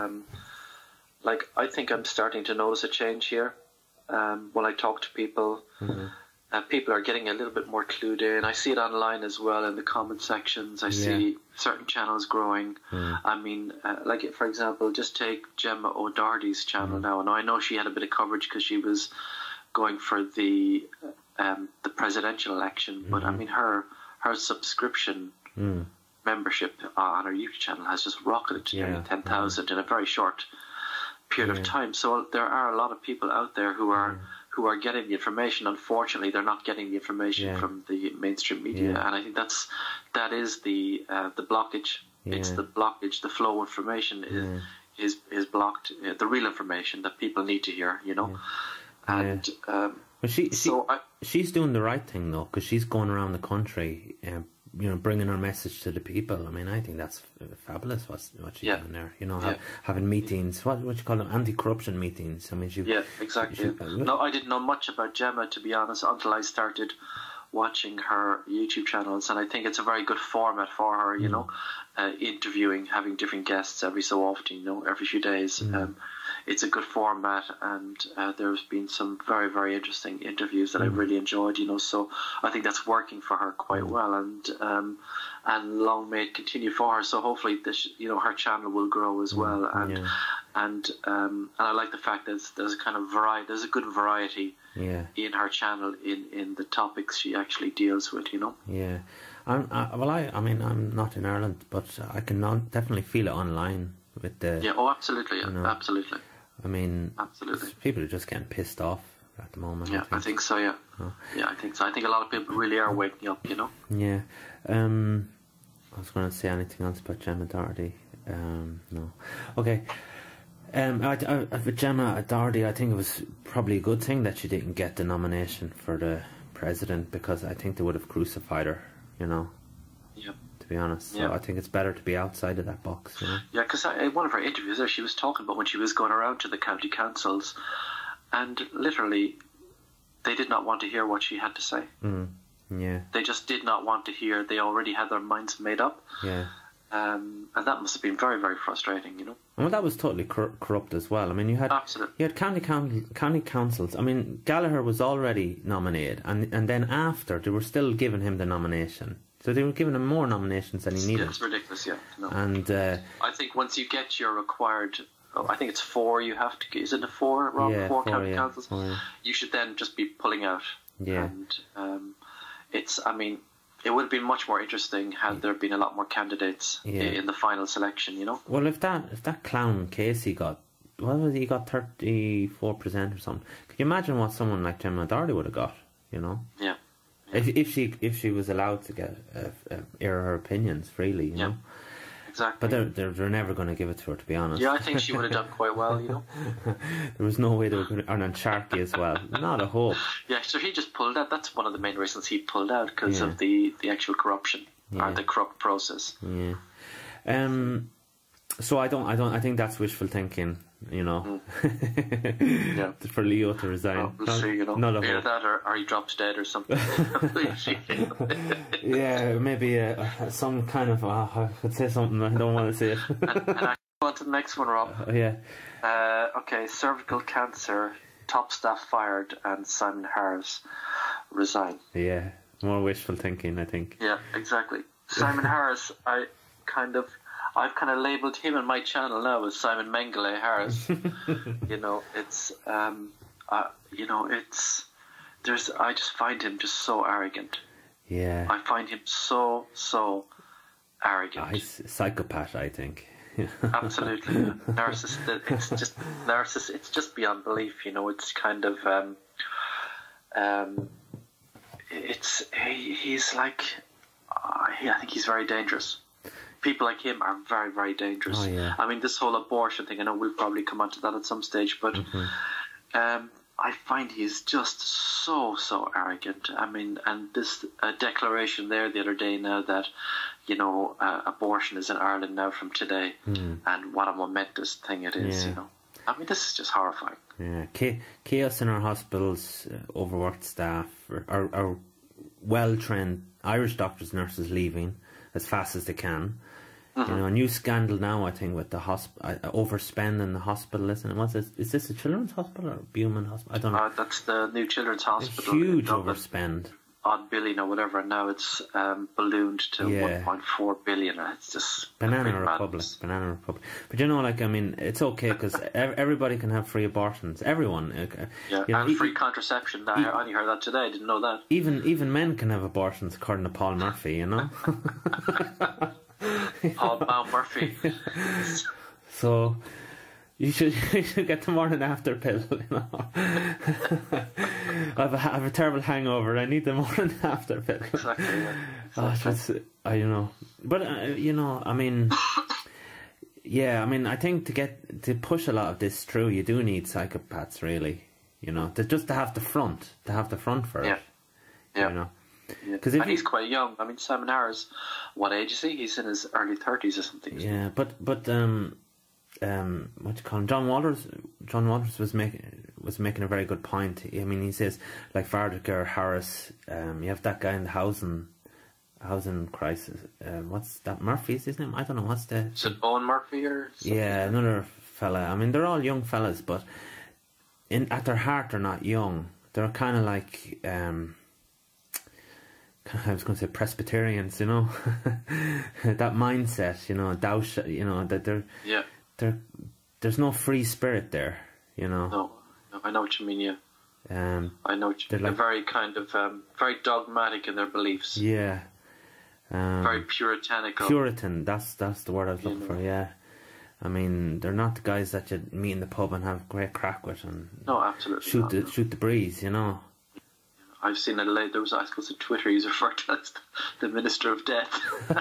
I think I'm starting to notice a change here. When I talk to people, people are getting a little bit more clued in. I see it online as well in the comment sections. I see certain channels growing. I mean, for example, just take Gemma O'Doherty's channel now. And I know she had a bit of coverage because she was going for the presidential election. But I mean, her subscription membership on her YouTube channel has just rocketed to nearly 10,000 in a very short period of time. So there are a lot of people out there who are getting the information. Unfortunately, they're not getting the information from the mainstream media, and I think that is the blockage. It's the blockage. The flow of information is blocked. The real information that people need to hear, you know. And but she's doing the right thing though, because she's going around the country, you know, bringing her message to the people. I mean, I think that's fabulous. What she's doing there, you know, having meetings. What you call them, anti-corruption meetings. I mean, exactly. No, I didn't know much about Gemma, to be honest, until I started watching her YouTube channels, and I think it's a very good format for her. You know, interviewing, having different guests every so often. You know, every few days. It's a good format, and there's been some very, very interesting interviews that I've really enjoyed, you know, so I think that's working for her quite well, and long may it continue for her. So hopefully this, you know, her channel will grow as well, and I like the fact that there's a kind of variety, there's a good variety in her channel in the topics she actually deals with, you know. Yeah. I mean, I'm not in Ireland, but I can definitely feel it online with the. Yeah. Oh, absolutely. Yeah, you know, absolutely. I mean, absolutely. People are just getting pissed off at the moment. Yeah, I think so. Yeah. Oh. Yeah, I think so. I think a lot of people really are waking up. You know. Yeah. I was going to say anything else about Gemma Doherty. No. Okay. With Gemma Doherty, I think it was probably a good thing that she didn't get the nomination for the president, because I think they would have crucified her you know. Yeah. To be honest, so I think it's better to be outside of that box, you know. Yeah, because in one of her interviews there, she was talking about when she was going around to the county councils, and literally, they did not want to hear what she had to say. Yeah. They just did not want to hear. They already had their minds made up. Yeah. And that must have been very, very frustrating, you know. Well, that was totally corrupt as well. I mean, you had county councils. I mean, Gallagher was already nominated, and then after they were still giving him the nomination. So they were giving him more nominations than he needed. It's ridiculous, yeah. No. And I think once you get your required, I think it's 4 you have to. Is it a 4? Rob? Yeah, 4 4, county yeah, councils. 4, yeah. You should then just be pulling out. Yeah. And it's. I mean, it would have been much more interesting had there been a lot more candidates in the final selection. You know. Well, if that clown Casey got, what was he got 34% or something? Could you imagine what someone like Gemma Doherty would have got? You know. Yeah. If she was allowed to get air her opinions freely, you know. Exactly. But they're never going to give it to her, to be honest. Yeah, I think she would have done quite well, you know. There was no way they were going to, and Sharky as well. Not a hope. Yeah, so he just pulled out. That's one of the main reasons he pulled out, because of the actual corruption or the corrupt process. Yeah. So I think that's wishful thinking, you know. Yeah. For Leo to resign. Oh, we'll see, you know. Either that or he drops dead or something. Yeah, maybe some kind of. I could say something. I don't want to say it. and I go on to the next one, Rob. Yeah. Okay, cervical cancer. Top staff fired and Simon Harris resign. Yeah, more wishful thinking, I think. Yeah, exactly. Simon Harris, I've kind of labelled him on my channel now as Simon Mengele Harris. You know, it's I just find him just so arrogant. Yeah. I find him so arrogant. He's a psychopath, I think. Absolutely. Narcissist. It's just beyond belief, you know. It's kind of he's like I think he's very dangerous. People like him are very, very dangerous. Oh, yeah. I mean, this whole abortion thing, I know we'll probably come onto that at some stage, but I find he's just so arrogant. I mean, and this declaration there the other day now that, you know, abortion is in Ireland now from today, and what a momentous thing it is, you know. I mean, this is just horrifying. Yeah, chaos in our hospitals, overworked staff, our well-trained Irish doctors, nurses leaving as fast as they can. You know, a new scandal now, I think, with the overspend in the hospital, isn't it? What's this? Is this a children's hospital or Beaumont Hospital? I don't know. That's the new children's hospital. A huge overspend. Odd billion or whatever, and now it's ballooned to 1.4 billion. It's just Banana Republic. But you know, like, I mean, it's okay because everybody can have free abortions. Everyone. Yeah, you know, and free contraception. I only heard that today. I didn't know that. Even men can have abortions, according to Paul Murphy. You know. Paul Murphy. So. You should get the morning after pill, you know. I have a terrible hangover. I need the morning after pill. Exactly. Yeah. You know, but you know, I mean, yeah, I mean, I think to push a lot of this through, you do need psychopaths, really. You know, to have the front for it. Yeah. You know, because he's quite young. I mean, Simon Harris, what age is he? He's in his early 30s or something. Yeah, but what do you call him? John Walters was making a very good point. I mean, he says, like Fardiger, Harris, you have that guy in the housing crisis. What's that? Murphy's his name? I don't know. What's the? Is it Owen Murphy or something? Yeah, another fella. I mean, they're all young fellas, but at their heart, they're not young. They're kind of like I was going to say Presbyterians, you know, that mindset, you know, you know, that they're there's no free spirit there, you know. No, I know what you mean. Yeah, I know what you mean. They're very kind of very dogmatic in their beliefs. Yeah, very puritanical. Puritan. That's the word I was looking for. Yeah, I mean, they're not the guys that you meet in the pub and have great crack with and absolutely shoot the breeze, you know. I've seen it late. There was articles on Twitter. He's referred to as the Minister of Death.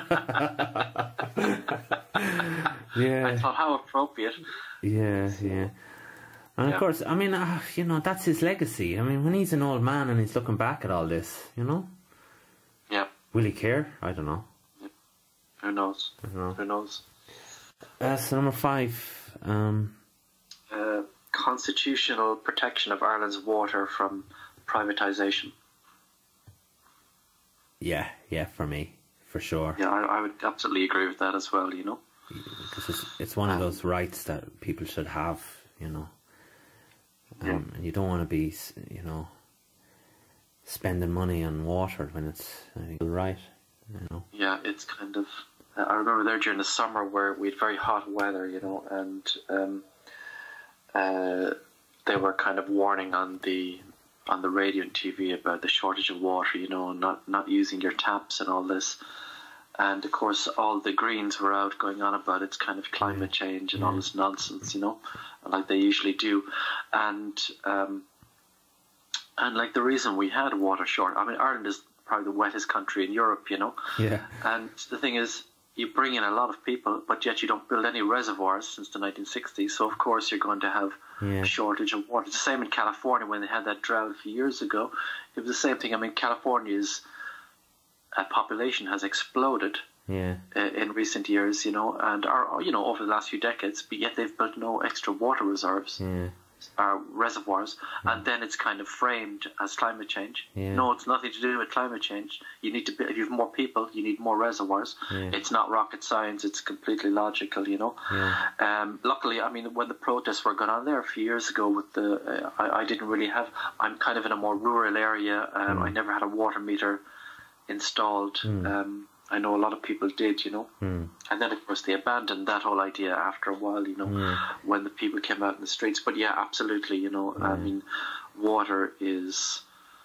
Yeah. I thought, how appropriate. Yeah. And of course, I mean, you know, that's his legacy. I mean, when he's an old man and he's looking back at all this, you know. Yeah. Will he care? I don't know. Who knows? I don't know. Who knows? So number 5. Constitutional protection of Ireland's water from privatisation. Yeah, for me, for sure. Yeah, I would absolutely agree with that as well, you know. Because it's one of those rights that people should have, you know. And you don't want to be, you know, spending money on water when it's right, you know. Yeah, it's kind of... I remember there during the summer where we had very hot weather, you know, and they were kind of warning on the radio and TV about the shortage of water, you know, not using your taps and all this. And of course, all the Greens were out going on about it's kind of climate change and all this nonsense, you know, like they usually do. And like the reason we had water short, I mean, Ireland is probably the wettest country in Europe, you know. Yeah. And the thing is, you bring in a lot of people, but yet you don't build any reservoirs since the 1960s. So, of course, you're going to have a shortage of water. It's the same in California when they had that drought a few years ago. It was the same thing. I mean, California's population has exploded in recent years, you know, and over the last few decades, but yet they've built no extra water reserves. Reservoirs, and then it's kind of framed as climate change. No, it's nothing to do with climate change. You need to if you have more people, you need more reservoirs. It's not rocket science, it's completely logical, you know. Luckily, I mean, when the protests were going on there a few years ago with the I didn't really have, I'm kind of in a more rural area. I never had a water meter installed. I know a lot of people did, you know. And then, of course, they abandoned that whole idea after a while, you know, when the people came out in the streets. But, yeah, absolutely, you know, I mean, water is...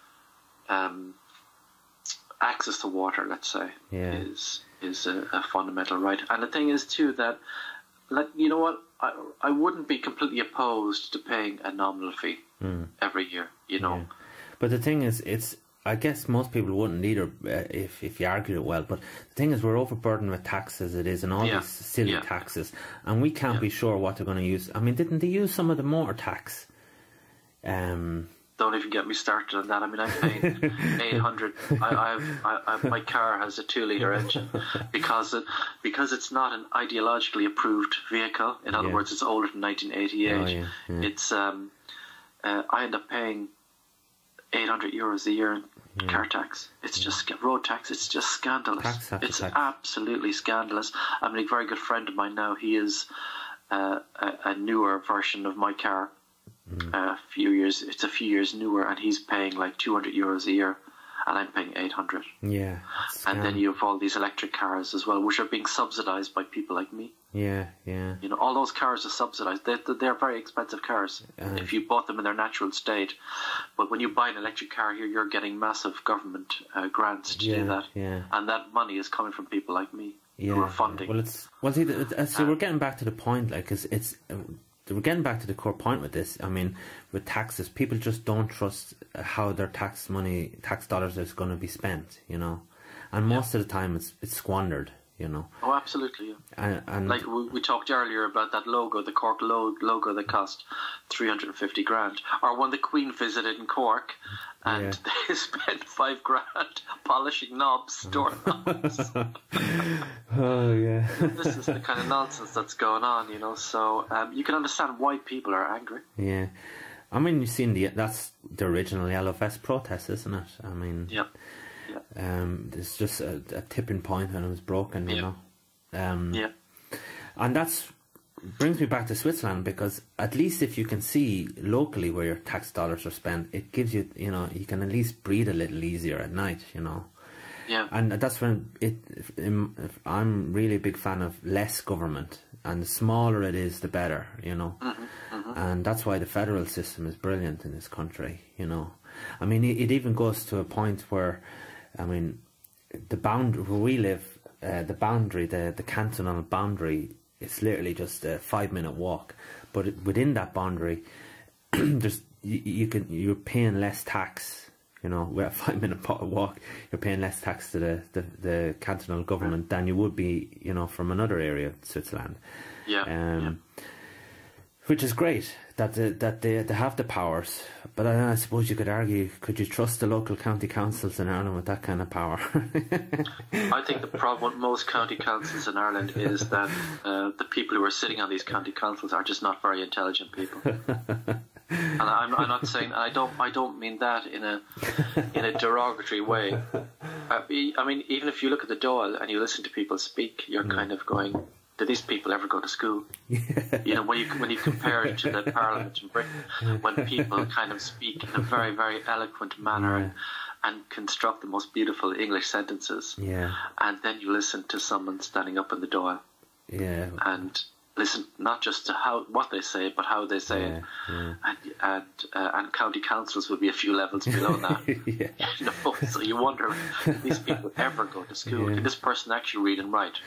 access to water, let's say, is a fundamental right. And the thing is, too, that, like, you know what, I wouldn't be completely opposed to paying a nominal fee every year, you know. But the thing is, I guess most people wouldn't either if you argued it well. But the thing is, we're overburdened with tax as it is, and all these silly taxes, and we can't be sure what they're going to use. I mean, didn't they use some of the motor tax? Don't even get me started on that. I mean, I'm paying 800. My car has a 2-litre engine because it's not an ideologically approved vehicle. In other words, it's older than 1988. It's I end up paying €800 a year in car tax. It's just road tax. It's just scandalous. It's absolutely scandalous. I mean, a very good friend of mine now. He is a newer version of my car. It's a few years newer, and he's paying like €200 a year, and I'm paying 800. Yeah. And then you have all these electric cars as well, which are being subsidised by people like me. Yeah. You know, all those cars are subsidised. They're very expensive cars if you bought them in their natural state. But when you buy an electric car here, you're getting massive government grants to do that. And that money is coming from people like me who are funding. So we're getting back to the point, like, we're getting back to the core point with this. I mean, with taxes, people just don't trust how their tax dollars is going to be spent, you know. And most of the time, it's squandered, you know. Oh, absolutely. Yeah. And like we talked earlier about that logo, the Cork logo that cost 350 grand, or when the Queen visited in Cork, and they spent 5 grand polishing knobs, door knobs. Oh yeah. This is the kind of nonsense that's going on, you know. So you can understand why people are angry. Yeah, I mean, you've seen that's the original LFS protest, isn't it? I mean, there's just a tipping point when it was broken, you know. And that's brings me back to Switzerland, because at least if you can see locally where your tax dollars are spent, it gives you, you know, you can at least breathe a little easier at night, you know. Yeah. And that's when I'm really a big fan of less government, and the smaller it is, the better, you know. And that's why the federal system is brilliant in this country, you know. I mean, it even goes to a point where, I mean, the boundary where we live, the cantonal boundary, it's literally just a 5-minute walk. But within that boundary, you're paying less tax. You know, with a 5-minute walk, you're paying less tax to the cantonal government than you would be, you know, from another area of Switzerland. Which is great that they have the powers, But I suppose you could argue, could you trust the local county councils in Ireland with that kind of power? I think the problem with most county councils in Ireland is that the people who are sitting on these county councils are just not very intelligent people. And I'm not saying, I don't mean that in a derogatory way. I mean, even if you look at the Dáil and you listen to people speak, you're kind of going, did these people ever go to school? You know, when you compare it to the Parliament in Britain, when people kind of speak in a very, very eloquent manner and construct the most beautiful English sentences, and then you listen to someone standing up in the Dáil, and listen not just to what they say, but how they say it, and county councils would be a few levels below that. You know, so you wonder, did these people ever go to school? Can this person actually read and write?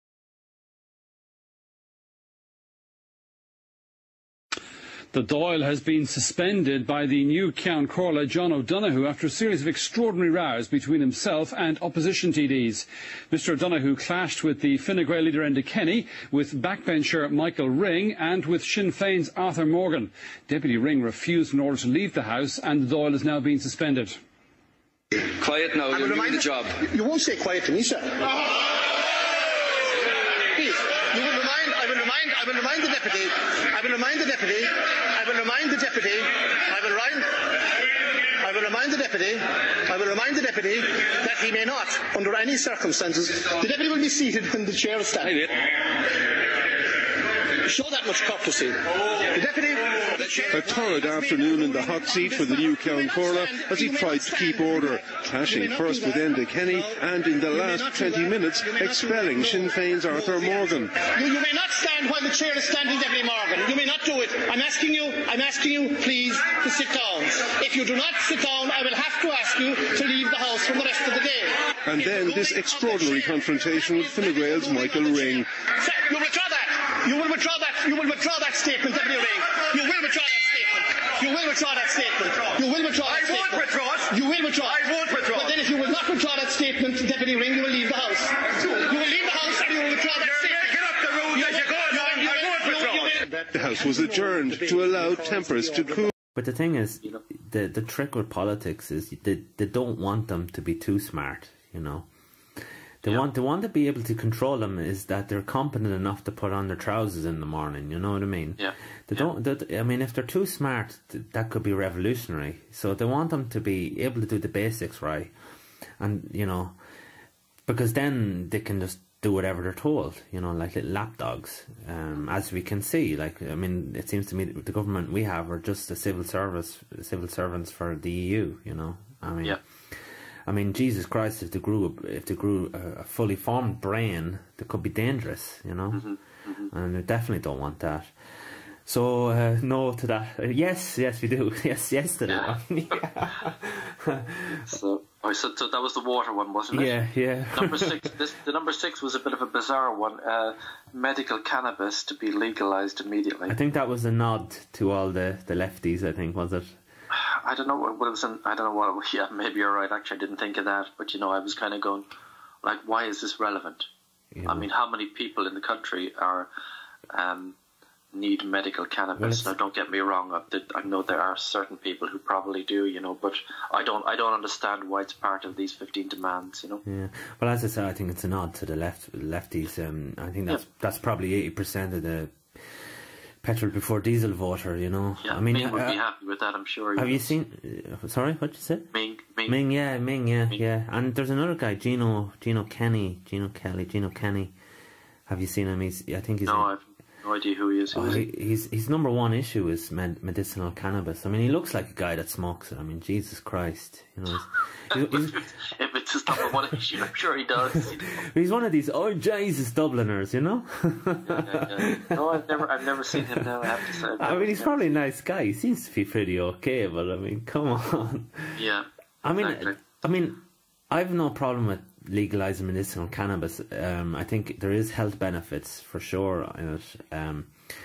The Dáil has been suspended by the new Ceann Comhairle, John O'Donoghue, after a series of extraordinary rows between himself and opposition TDs. Mr O'Donoghue clashed with the Fine Gael leader Enda Kenny, with backbencher Michael Ring and with Sinn Féin's Arthur Morgan. Deputy Ring refused an order to leave the House, and the Dáil is now being suspended. Quiet now, you'll do the job. You won't say quiet to me, sir. Please, I will remind the deputy. I will remind the deputy. I will remind the deputy. I will remind the deputy. I will remind the deputy that he may not, under any circumstances, the deputy will be seated when the chair is standing. Show that much courtesy. The deputy. A torrid afternoon in the hot seat for the new Ceann Comhairle as he tried to keep order, clashing first with Enda Kenny and in the last 20 minutes expelling Sinn Féin's Arthur Morgan. You may not stand while the chair is standing, Deputy Morgan. You may not do it. I'm asking you, please, to sit down. If you do not sit down, I will have to ask you to leave the House for the rest of the day. And then this extraordinary confrontation with Fine Gael's Michael Ring. Sir, you withdraw that. You will withdraw that. You will withdraw that statement, Deputy Ring. You will withdraw that statement. You will withdraw that statement. You will withdraw that statement. I won't withdraw it. You will withdraw it. I won't withdraw it. But then if you will not withdraw that statement, Deputy Ring, you will leave the House. You will leave the House and you will withdraw that statement. You're making up the rules as you go along. I won't withdraw it. The House was adjourned to allow tempers to cool. But the thing is, the trick with politics is they don't want them to be too smart, you know. They want to be able to control them, is that they're competent enough to put on their trousers in the morning, you know what I mean? I mean, if they're too smart, that could be revolutionary. So they want them to be able to do the basics right. And, you know, because then they can just do whatever they're told, you know, like little lapdogs. As we can see, like, I mean, it seems to me that the government we have are just the civil servants for the EU, you know? I mean, Jesus Christ, if they grew a fully formed brain, they could be dangerous, you know? And they definitely don't want that. So, no to that. Yes, we do. Yes to that one. So that was the water one, wasn't it? Yeah. Number 6. The number 6 was a bit of a bizarre one. Medical cannabis to be legalised immediately. I think that was a nod to all the lefties, I think, was it? I don't know what it was. I don't know what. Yeah, maybe you're right. Actually, I didn't think of that. But you know, I was kind of going, like, why is this relevant? I mean, how many people in the country are need medical cannabis? Now, don't get me wrong. I know there are certain people who probably do, you know, but I don't understand why it's part of these 15 demands, you know. Yeah. Well, as I said, I think it's a nod to the lefties. I think that's probably 80% of the petrol before diesel voter, you know. Yeah, I mean, Ming would be happy with that, I'm sure. Have you seen? Sorry, what did you say? Ming. Ming, yeah. And there's another guy, Gino Kelly. Have you seen him? I think he's. No, I've no idea who he is. His number one issue is medicinal cannabis. I mean, he looks like a guy that smokes it. I mean, Jesus Christ, you know. If it's his number one issue, I'm sure he does. He's one of these Jesus Dubliners, you know. Yeah. No, I've never seen him now. I have to say. I mean, he's probably a nice guy. He seems to be pretty okay, but I mean, come on. Yeah. I mean, exactly. I've no problem with legalizing medicinal cannabis. I think there is health benefits for sure in it.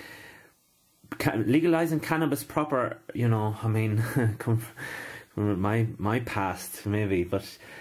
Legalizing cannabis proper, you know, I mean, come from my past maybe, but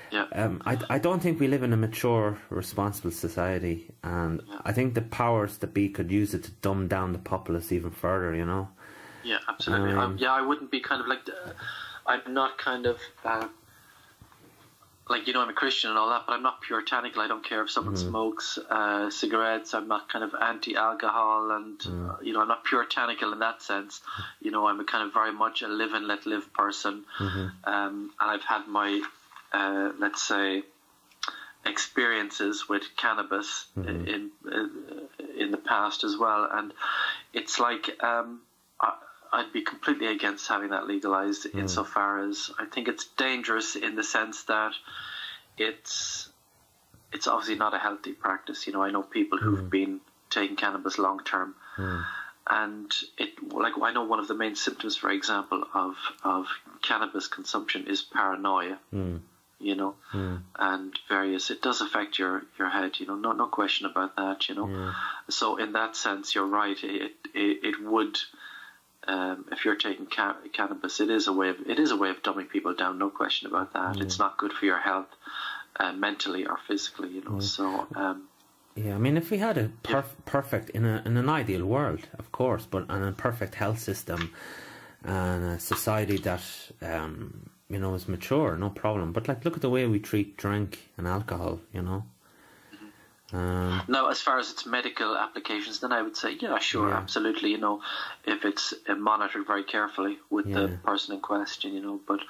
I don't think we live in a mature, responsible society, and I think the powers that be could use it to dumb down the populace even further, you know. Yeah, absolutely. I wouldn't be kind of like, I'm not kind of, like, you know, I'm a Christian and all that, but I'm not puritanical. I don't care if someone smokes cigarettes. I'm not kind of anti-alcohol, and, you know, I'm not puritanical in that sense. You know, I'm a kind of very much a live and let live person. And I've had my, let's say, experiences with cannabis in the past as well. And it's like, I'd be completely against having that legalized insofar as I think it's dangerous in the sense that it's obviously not a healthy practice. You know, I know people who've been taking cannabis long term, and I know one of the main symptoms, for example, of cannabis consumption is paranoia. You know, and it does affect your head. You know, no question about that. You know, so in that sense, you're right. It would. If you're taking cannabis, it is a way of dumbing people down. No question about that. It's not good for your health, mentally or physically. You know. So. Yeah, I mean, if we had a perfect in an ideal world, of course, but in a perfect health system and a society that you know, is mature, no problem. But like, look at the way we treat drink and alcohol. You know. Now, as far as its medical applications, then I would say, yeah, sure, absolutely. You know, if it's monitored very carefully with the person in question, you know. But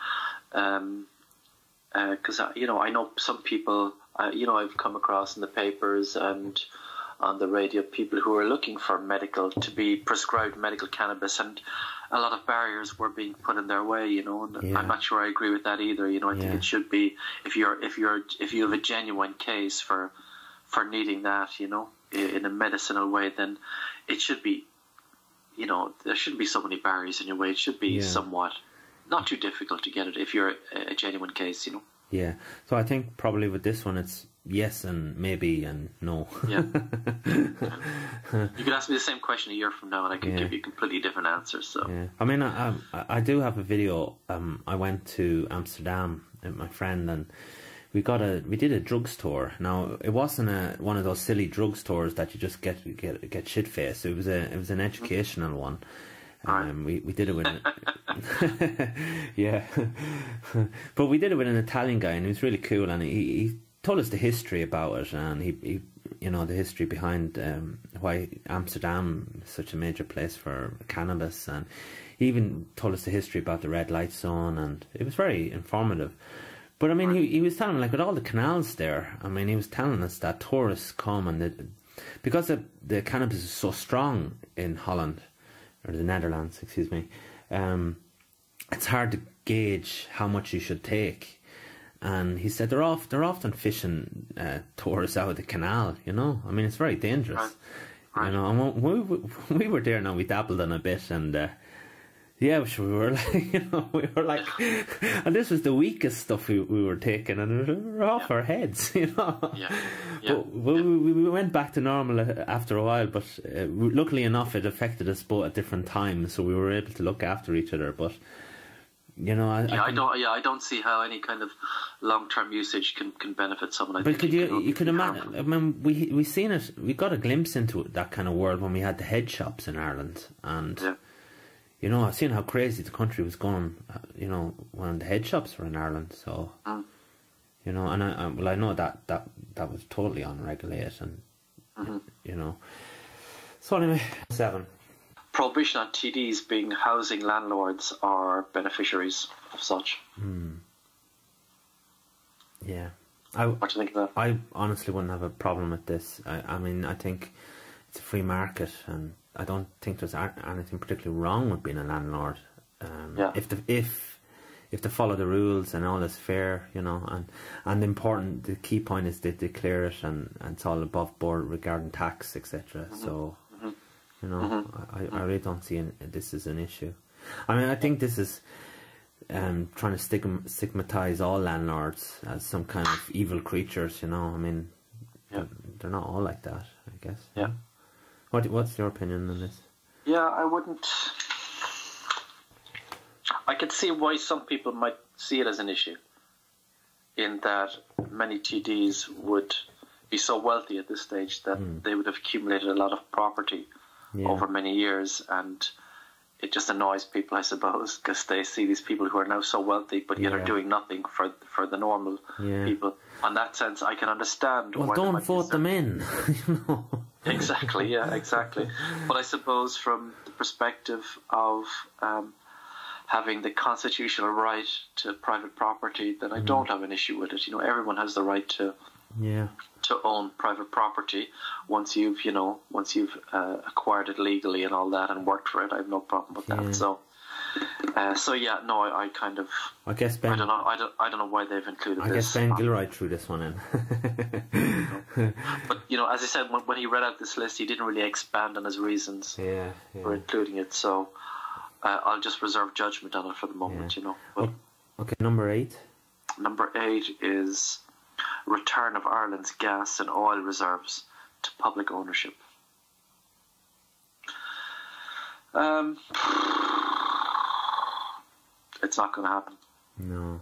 because you know, I know some people, you know, I've come across in the papers and on the radio people who are looking for to be prescribed medical cannabis, and a lot of barriers were being put in their way, you know. And I'm not sure I agree with that either. You know, I think it should be if you have a genuine case for needing that, you know, in a medicinal way, then it should be, you know, there shouldn't be so many barriers in your way. It should be somewhat not too difficult to get it if you're a genuine case, you know. Yeah. So I think probably with this one, it's yes and maybe and no. Yeah. You could ask me the same question a year from now, and I can give you completely different answers. So. Yeah. I mean, I do have a video. I went to Amsterdam with my friend, and we did a drugstore. Now, it wasn't one of those silly drugstores that you just get shit faced. It was an educational one. We did it with but we did it with an Italian guy, and he was really cool, and he told us the history about it, and he you know, the history behind why Amsterdam is such a major place for cannabis, and he even told us the history about the red light zone, and it was very informative. But I mean, he was telling, like, with all the canals there, I mean, he was telling us that tourists come, and because the cannabis is so strong in Holland, or the Netherlands, excuse me, it's hard to gauge how much you should take. And he said they're often fishing tourists out of the canal, you know. I mean, it's very dangerous. You know, and when we were there now, we dabbled in a bit, and yeah, we were like, you know, and this was the weakest stuff we were taking, and we were off our heads, you know. But we went back to normal after a while, but luckily enough, it affected us both at different times, so we were able to look after each other. But you know, I don't see how any kind of long-term usage can benefit someone. But you could imagine. I mean, we seen it. We got a glimpse into that kind of world when we had the head shops in Ireland, and. You know, I've seen how crazy the country was going, you know, when the head shops were in Ireland. So, you know, and I know that was totally unregulated, and, you know. So anyway, 7. Prohibition on TDs being housing landlords or beneficiaries of such. Yeah. What do you think of that? I honestly wouldn't have a problem with this. I mean, I think it's a free market, and I don't think there's anything particularly wrong with being a landlord. If they follow the rules and all is fair, you know, and the key point is they declare it, and it's all above board regarding tax, etc. So, you know, I really don't see this as an issue. I mean, I think this is trying to stigmatize all landlords as some kind of evil creatures, you know. I mean, they're not all like that, I guess. Yeah. What's your opinion on this? Yeah, I wouldn't. I could see why some people might see it as an issue, in that many TDs would be so wealthy at this stage that they would have accumulated a lot of property over many years, and it just annoys people, I suppose, because they see these people who are now so wealthy, but yet are doing nothing for the normal people. On that sense, I can understand. Well, why don't vote them in. You know? Exactly, yeah, exactly. But I suppose from the perspective of having the constitutional right to private property, then I don't have an issue with it. You know, everyone has the right to own private property once you've acquired it legally and all that and worked for it. I have no problem with that. So yeah, no, I kind of. I guess Ben. I don't know why they've included this. I guess Ben Gilroy threw this one in. But you know, as I said, when he read out this list, he didn't really expand on his reasons for including it. So I'll just reserve judgment on it for the moment. You know. But okay, number 8. Number 8 is return of Ireland's gas and oil reserves to public ownership. It's not going to happen. No.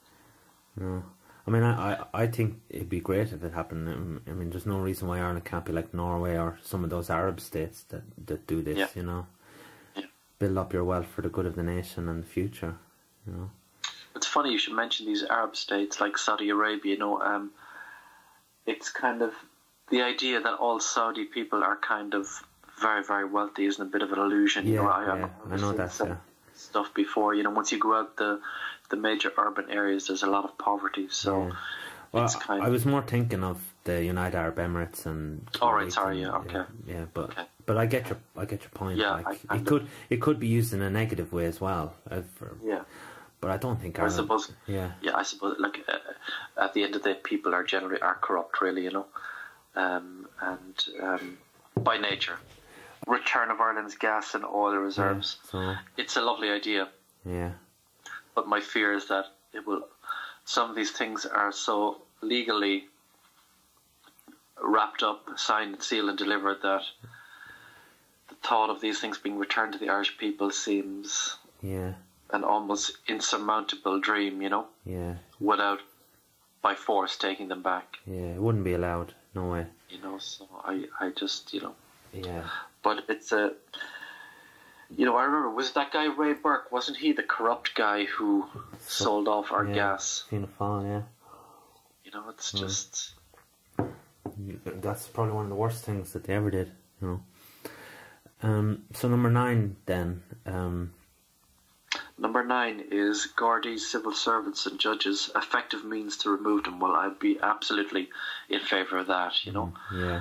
I mean, I think it'd be great if it happened. I mean, there's no reason why Ireland can't be like Norway or some of those Arab states that do this, you know. Yeah. Build up your wealth for the good of the nation and the future, you know. It's funny you should mention these Arab states like Saudi Arabia, you know. It's kind of the idea that all Saudi people are kind of very, very wealthy isn't a bit of an illusion. You know, I know that, stuff before, you know, once you go out the major urban areas, there's a lot of poverty. So, well, it's kind I was more thinking of the United Arab Emirates and. Oh right, sorry, okay. Yeah, but I get your point. Yeah, like, it could be used in a negative way as well. But I don't think Ireland. I suppose. I suppose like at the end of the day, people are generally corrupt, really, you know, and by nature. Return of Ireland's gas and oil reserves. It's a lovely idea. Yeah. But my fear is that it will. Some of these things are so legally wrapped up, signed, sealed, and delivered that the thought of these things being returned to the Irish people seems an almost insurmountable dream, you know. Yeah. Without, by force, taking them back. Yeah, it wouldn't be allowed. No way. You know, so I just, you know. Yeah. But it's a, you know, I remember, was that guy Ray Burke, wasn't he the corrupt guy who sold off our gas? Fianna Fáil, You know, it's just. That's probably one of the worst things that they ever did, you know. So number 9 then. Number 9 is Gardaí's civil servants and judges, effective means to remove them. Well, I'd be absolutely in favour of that, you know.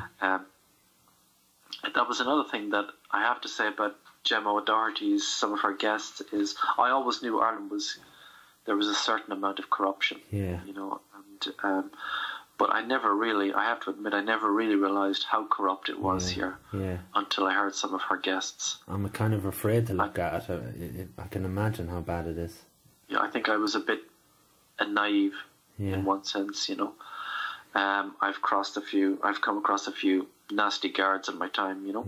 That was another thing that I have to say about Gemma O'Doherty's, some of her guests, is I always knew Ireland there was a certain amount of corruption, you know, and but I have to admit, I never really realised how corrupt it was here until I heard some of her guests. I'm kind of afraid to look at it. I can imagine how bad it is. Yeah, I think I was a bit naive in one sense, you know. I've come across a few nasty guards in my time, you know.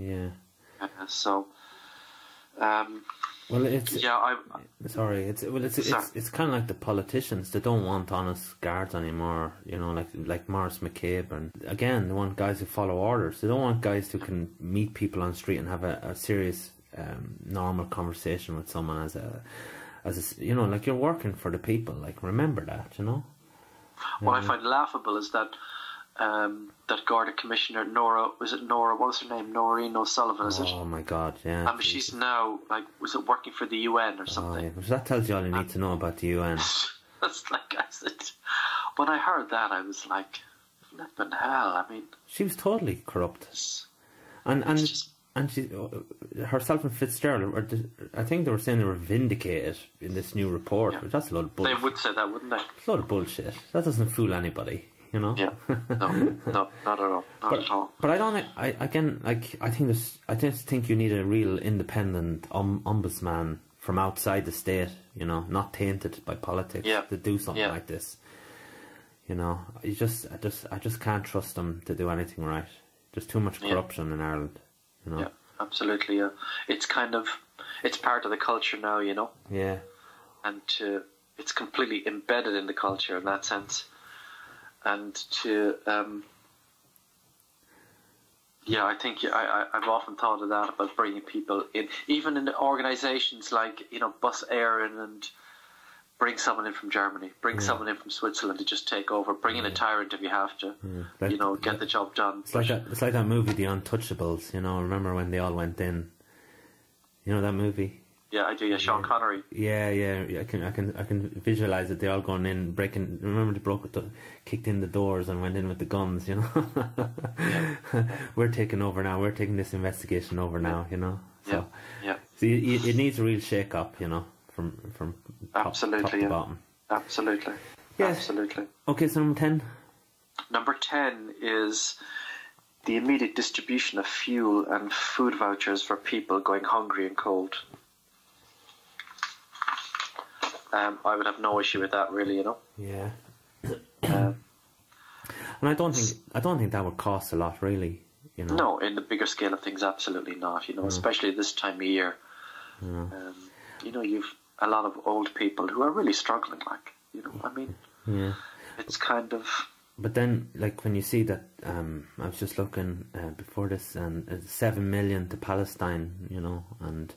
Well, it's kind of like the politicians. They don't want honest guards anymore, you know, like Maurice McCabe, and again, they want guys who follow orders. They don't want guys who can meet people on the street and have a serious, normal conversation with someone as a, you know, like you're working for the people. Like, remember that, you know. What I find laughable is that that Garda Commissioner Nora, what was her name? Noreen O'Sullivan, is it? Oh my God, yeah. She's now, like, was it working for the UN or something? So that tells you all you need to know about the UN. That's like, I said, when I heard that, I was like, flipping hell, I mean. She was totally corrupt. And she, herself and Fitzgerald, I think they were saying they were vindicated in this new report. But that's a lot of bullshit. They would say that, wouldn't they? It's a lot of bullshit. That doesn't fool anybody, you know. Yeah, no, not at all, at all. But I don't. I just think you need a real independent ombudsman from outside the state, you know, not tainted by politics, to do something like this. You know, I just can't trust them to do anything right. There's too much corruption in Ireland. You know? Yeah, absolutely. Yeah, it's part of the culture now, you know. Yeah, and it's completely embedded in the culture in that sense. And to Yeah, I think I've often thought of that, about bringing people in, even in organisations like, you know, Bus Éireann, and bring someone in from Germany, bring someone in from Switzerland to just take over, bring in a tyrant if you have to, like, you know, get the job done. It's like that movie, The Untouchables, you know, remember when they all went in? You know that movie? Yeah, I do. Yeah, Sean Connery. Yeah. I can visualize it. They're all going in, breaking. Remember they kicked in the doors and went in with the guns. You know, we're taking over now. We're taking this investigation over now. You know, so So it needs a real shake up. You know, from absolutely top to bottom. Absolutely. Yes. Absolutely. Okay, so number 10. Number 10 is the immediate distribution of fuel and food vouchers for people going hungry and cold. I would have no issue with that, really, you know. Yeah. And I don't think that would cost a lot, really. You know. No, in the bigger scale of things, absolutely not. You know, especially this time of year. You know, you've a lot of old people who are really struggling. Like, you know, I mean, it's kind of. But then, like, when you see that, I was just looking before this, and 7 million to Palestine, you know, and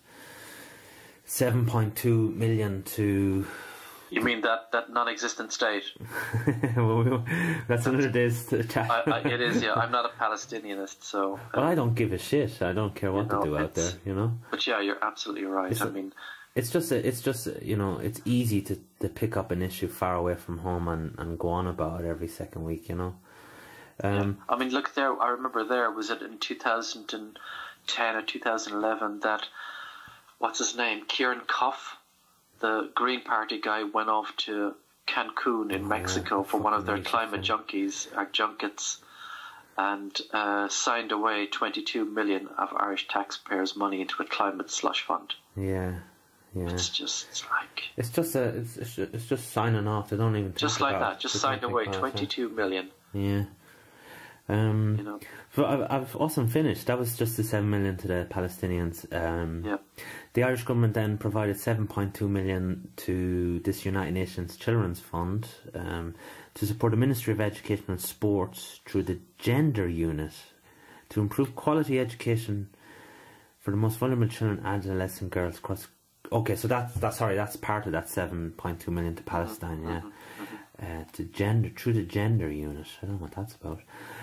7.2 million to... You mean that non-existent state? Well, that's another day's chat. It is, yeah. I'm not a Palestinianist, so... Well, I don't give a shit. I don't care what they do out there, you know? But yeah, you're absolutely right. It's just, you know, it's easy to pick up an issue far away from home and go on about it every second week, you know? I mean, look, I remember was it in 2010 or 2011 that... What's his name? Kieran Cuff, the Green Party guy, went off to Cancun in Mexico for one of their climate junkets, and signed away 22 million of Irish taxpayers' money into a climate slush fund. Yeah. It's just like it's just signing off. They don't even just like that. Just signed away 22 million. Yeah. You know. But I've also finished. That was just the 7 million to the Palestinians. The Irish government then provided 7.2 million to this United Nations Children's Fund to support the Ministry of Education and Sports through the gender unit to improve quality education for the most vulnerable children, adolescent girls across. Okay, so that's part of that 7.2 million to Palestine. Through the gender unit. I don't know what that's about.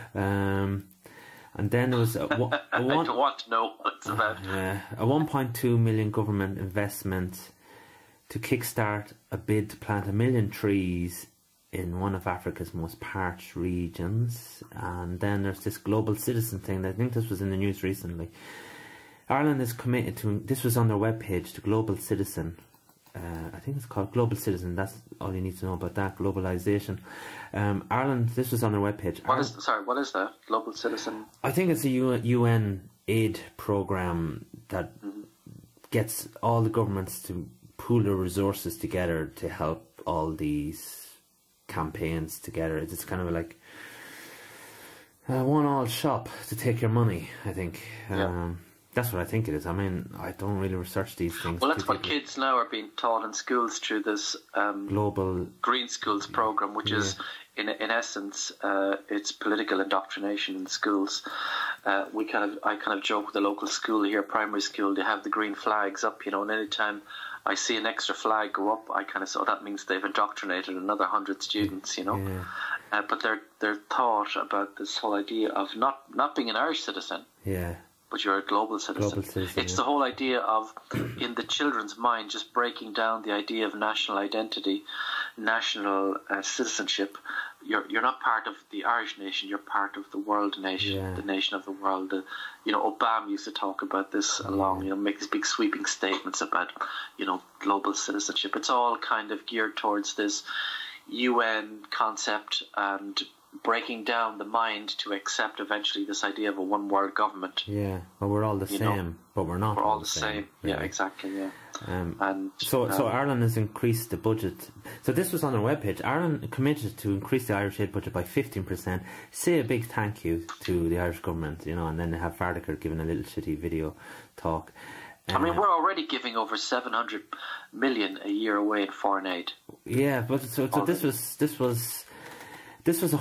And then there was I don't want to know what it's about. A 1.2 million government investment to kickstart a bid to plant 1 million trees in one of Africa's most parched regions. And then there's this global citizen thing. I think this was in the news recently. Ireland is committed to, this was on their webpage, to Global Citizen. I think it's called Global Citizen. That's all you need to know about that. Globalisation. Ireland. This was on their webpage. What is that? Global Citizen. I think it's a UN aid program that gets all the governments to pool their resources together to help all these campaigns together. It's kind of like one all shop to take your money. I think. That's what I think it is. I mean, I don't really research these things. Well, that's what kids now are being taught in schools through this global Green Schools program, which is, in essence, it's political indoctrination in schools. I kind of joke with the local school here, primary school. They have the green flags up, you know, and anytime I see an extra flag go up, I kind of say, that means they've indoctrinated another 100 students, you know. But they're taught about this whole idea of not being an Irish citizen. But you're a global citizen. It's the whole idea of, in the children's mind, just breaking down the idea of national identity, national citizenship. You're not part of the Irish nation. You're part of the world nation, the nation of the world. You know, Obama used to talk about this along. You know, make these big sweeping statements about, you know, global citizenship. It's all kind of geared towards this UN concept and breaking down the mind to accept eventually this idea of a one world government. Well, we're all the same, but we're not. We're all the same. Yeah, exactly. And so Ireland has increased the budget. So this was on their webpage. Ireland committed to increase the Irish aid budget by 15%. Say a big thank you to the Irish government, you know, and then they have Fardiker giving a little shitty video talk. I mean, we're already giving over 700 million a year away in foreign aid. Yeah, but so this was This was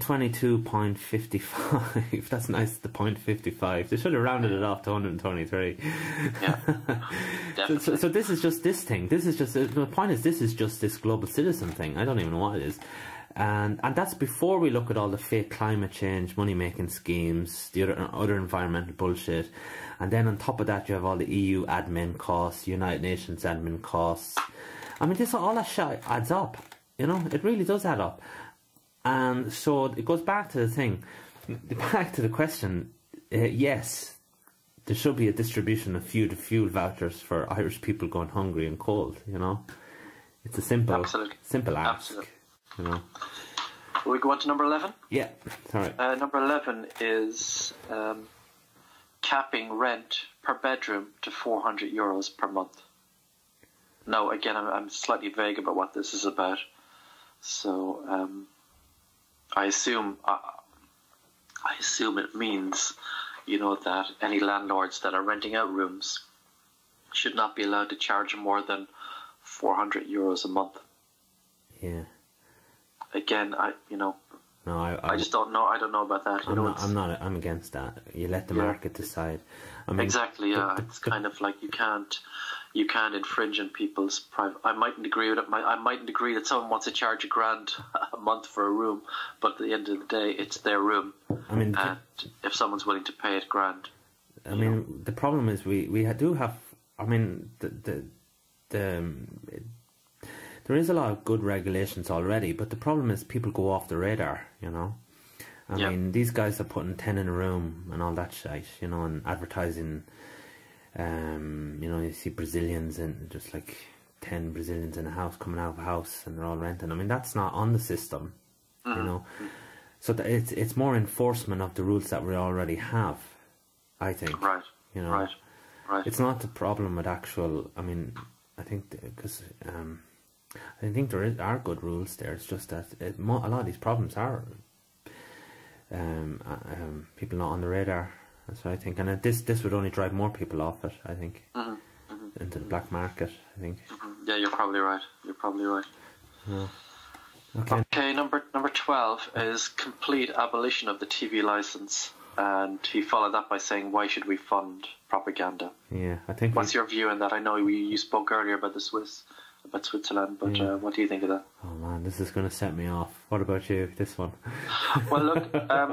122.55. That's nice, the 0.55. They should have rounded it off to 123. Yeah. so this is just this thing. This is just, the point is, this is just this global citizen thing. I don't even know what it is. And that's before we look at all the fake climate change, money-making schemes, the other environmental bullshit. And then on top of that, you have all the EU admin costs, United Nations admin costs. I mean, all that shit adds up. You know, it really does add up. And so it goes back to the thing, back to the question. Yes, there should be a distribution of fuel vouchers for Irish people going hungry and cold. You know, it's a simple ask. Absolutely. You know. Will we go on to number 11? Yeah, sorry. Number 11 is capping rent per bedroom to €400 per month. No, again, I'm slightly vague about what this is about. So I assume it means, you know, that any landlords that are renting out rooms should not be allowed to charge more than €400 a month. Yeah. Again, I just don't know. I don't know about that. I'm against that. You let the market decide. I mean, exactly. Yeah, it's kind of like you can't infringe on people's private. I mightn't agree with it. I mightn't agree that someone wants to charge $1,000 a month for a room, but at the end of the day, it's their room. I mean, and if someone's willing to pay it $1,000, I mean, the problem is we do have. I mean, there is a lot of good regulations already, but the problem is people go off the radar, you know. I mean, these guys are putting 10 in a room and all that shit, you know, and advertising. You know, you see Brazilians and just like 10 Brazilians in a house coming out of a house and they're all renting. I mean, that's not on the system, you know. So it's more enforcement of the rules that we already have, I think. Right. You know, right. It's not the problem with actual. I mean, I think because. I think there are good rules there. It's just that a lot of these problems are people not on the radar. That's what I think, and this would only drive more people off it. I think into the black market. I think. Yeah, you're probably right. Yeah. Okay. Number 12 is complete abolition of the TV license, and he followed that by saying, "Why should we fund propaganda?" Yeah, I think. What's your view on that? I know you spoke earlier about about Switzerland, but what do you think of that? Oh man, this is going to set me off. What about you, this one? Well, look,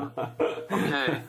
okay.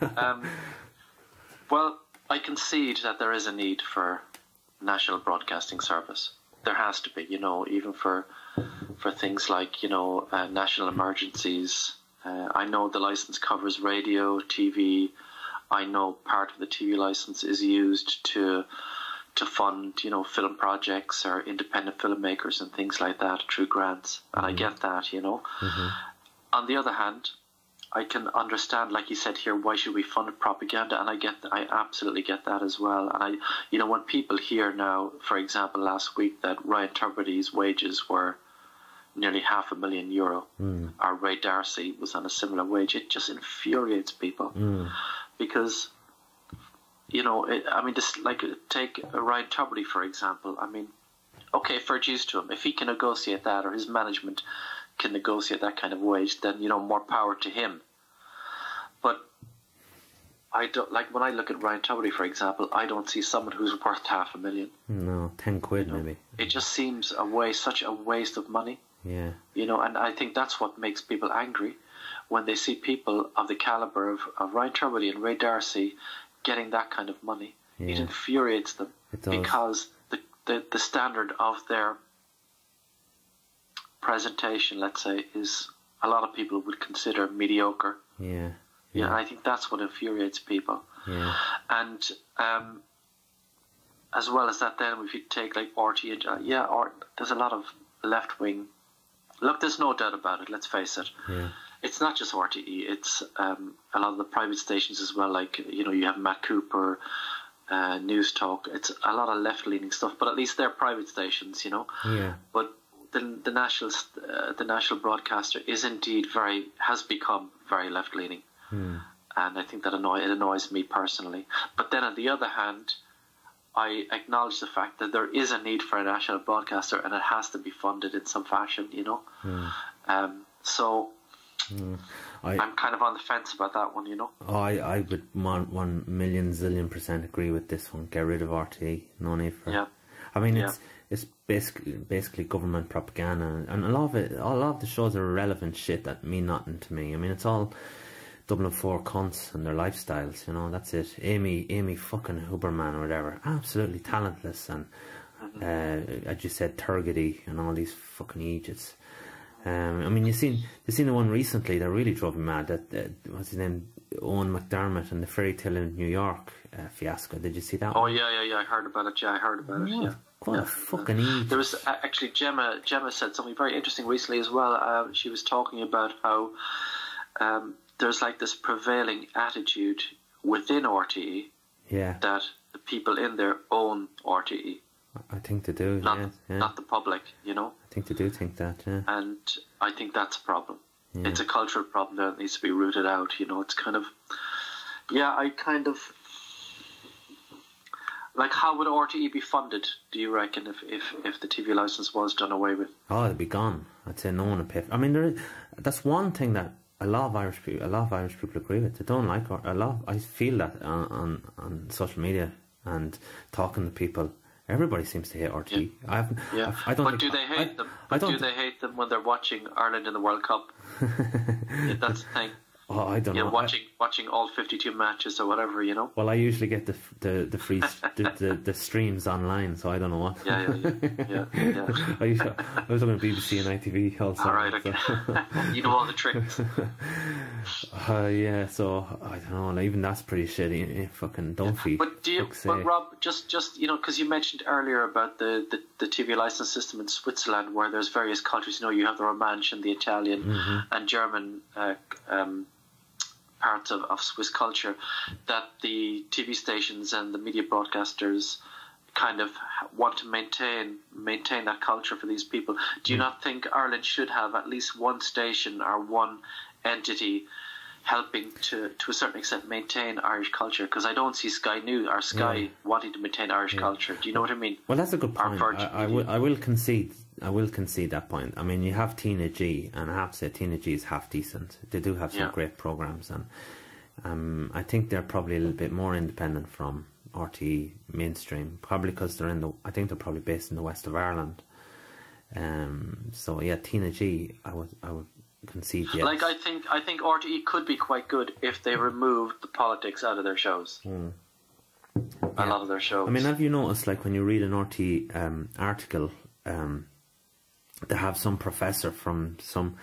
Well, I concede that there is a need for national broadcasting service. There has to be, you know, even for things like, you know, national emergencies. I know the license covers radio, TV. I know part of the TV license is used to fund, you know, film projects or independent filmmakers and things like that through grants. And I get that, you know. On the other hand, I can understand, like you said here, why should we fund propaganda? And I absolutely get that as well. And you know, when people hear now, for example, last week that Ryan Tubridy's wages were nearly €500,000, or Ray D'Arcy was on a similar wage, it just infuriates people because. You know, take Ryan Tubridy, for example. I mean, okay, fair dues to him. If he can negotiate that, or his management can negotiate that kind of wage, then, you know, more power to him. But I don't, like, when I look at Ryan Tubridy, for example, I don't see someone who's worth $500,000. No, 10 quid, you know, maybe. It just seems such a waste of money. Yeah. You know, and I think that's what makes people angry when they see people of the caliber of Ryan Tubridy and Ray D'Arcy getting that kind of money. It infuriates them because the standard of their presentation, let's say, is a lot of people would consider mediocre. Yeah. And I think that's what infuriates people. Yeah. And as well as that, then if you take like RT and there's a lot of left wing. Look, there's no doubt about it. Let's face it. Yeah. It's not just RTE, it's a lot of the private stations as well, like, you know, you have Matt Cooper, News Talk. It's a lot of left-leaning stuff, but at least they're private stations, you know. Yeah. But the national broadcaster has become very left-leaning. And I think that it annoys me personally. But then on the other hand, I acknowledge the fact that there is a need for a national broadcaster and it has to be funded in some fashion, you know. So I'm kind of on the fence about that one, I would 1,000,000,000% agree with this one. Get rid of RTE. No need for it. I mean, it's basically government propaganda, and a lot of the shows are irrelevant shit that mean nothing to me. I mean, it's all Dublin 4 cunts and their lifestyles, that's it. Amy fucking Huberman or whatever, absolutely talentless, and as you said, Turgiddy and all these fucking idiots. I mean, you seen the one recently that really drove me mad. That what's his name, Owen McDermott and the Fairy Tale in New York fiasco. Did you see that? Oh yeah, I heard about it. Yeah, I heard about it. Yeah. What a fucking idiot. There was actually Gemma said something very interesting recently as well. She was talking about how there's like this prevailing attitude within RTE that the people in there own RTE. I think they do, not the public, I think they do think that, and I think that's a problem. It's a cultural problem that needs to be rooted out. It's kind of, I kind of like, how would RTE be funded? Do you reckon if the TV license was done away with? Oh, it'd be gone. I'd say no one would pay. I mean, that's one thing that a lot of Irish people agree with. They don't like I feel that on social media and talking to people. Everybody seems to hate RTE. I don't. But do they hate them? Do they hate them when they're watching Ireland in the World Cup? That's the thing. Oh, I don't know. Watching all 52 matches or whatever, Well, I usually get the free the streams online, so I don't know what. Yeah. I was looking at BBC and ITV also. All right, okay. You know all the tricks. So I don't know. Even that's pretty shitty. Fucking Dunphy. But Rob, just because you mentioned earlier about the TV license system in Switzerland, where there's various cultures. You have the Romansh and the Italian and German parts of Swiss culture, that the TV stations and the media broadcasters kind of want to maintain that culture for these people. Do you not think Ireland should have at least one station or one entity helping to a certain extent maintain Irish culture? Because I don't see Sky News or Sky wanting to maintain Irish culture. Do you know what I mean? Well, that's a good point. I will concede that point. I mean, you have Tina G, and I have to say Tina G is half decent. They do have some great programs, and I think they're probably a little bit more independent from RTE mainstream, probably because I think they're probably based in the west of Ireland. So yeah, Tina G, I would concede yes. Like I think RTE could be quite good if they removed the politics out of their shows. A lot of their shows. I mean, have you noticed, like, when you read an RTE article, they have some professor from some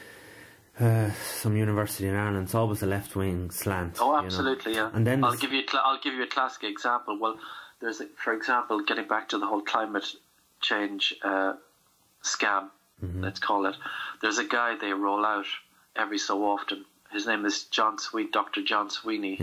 university in Ireland. It's always a left-wing slant. Oh, absolutely, yeah. And then I'll give you a classic example. Well, there's, for example, getting back to the whole climate change scam, let's call it. There's a guy they roll out every so often. His name is Dr. John Sweeney.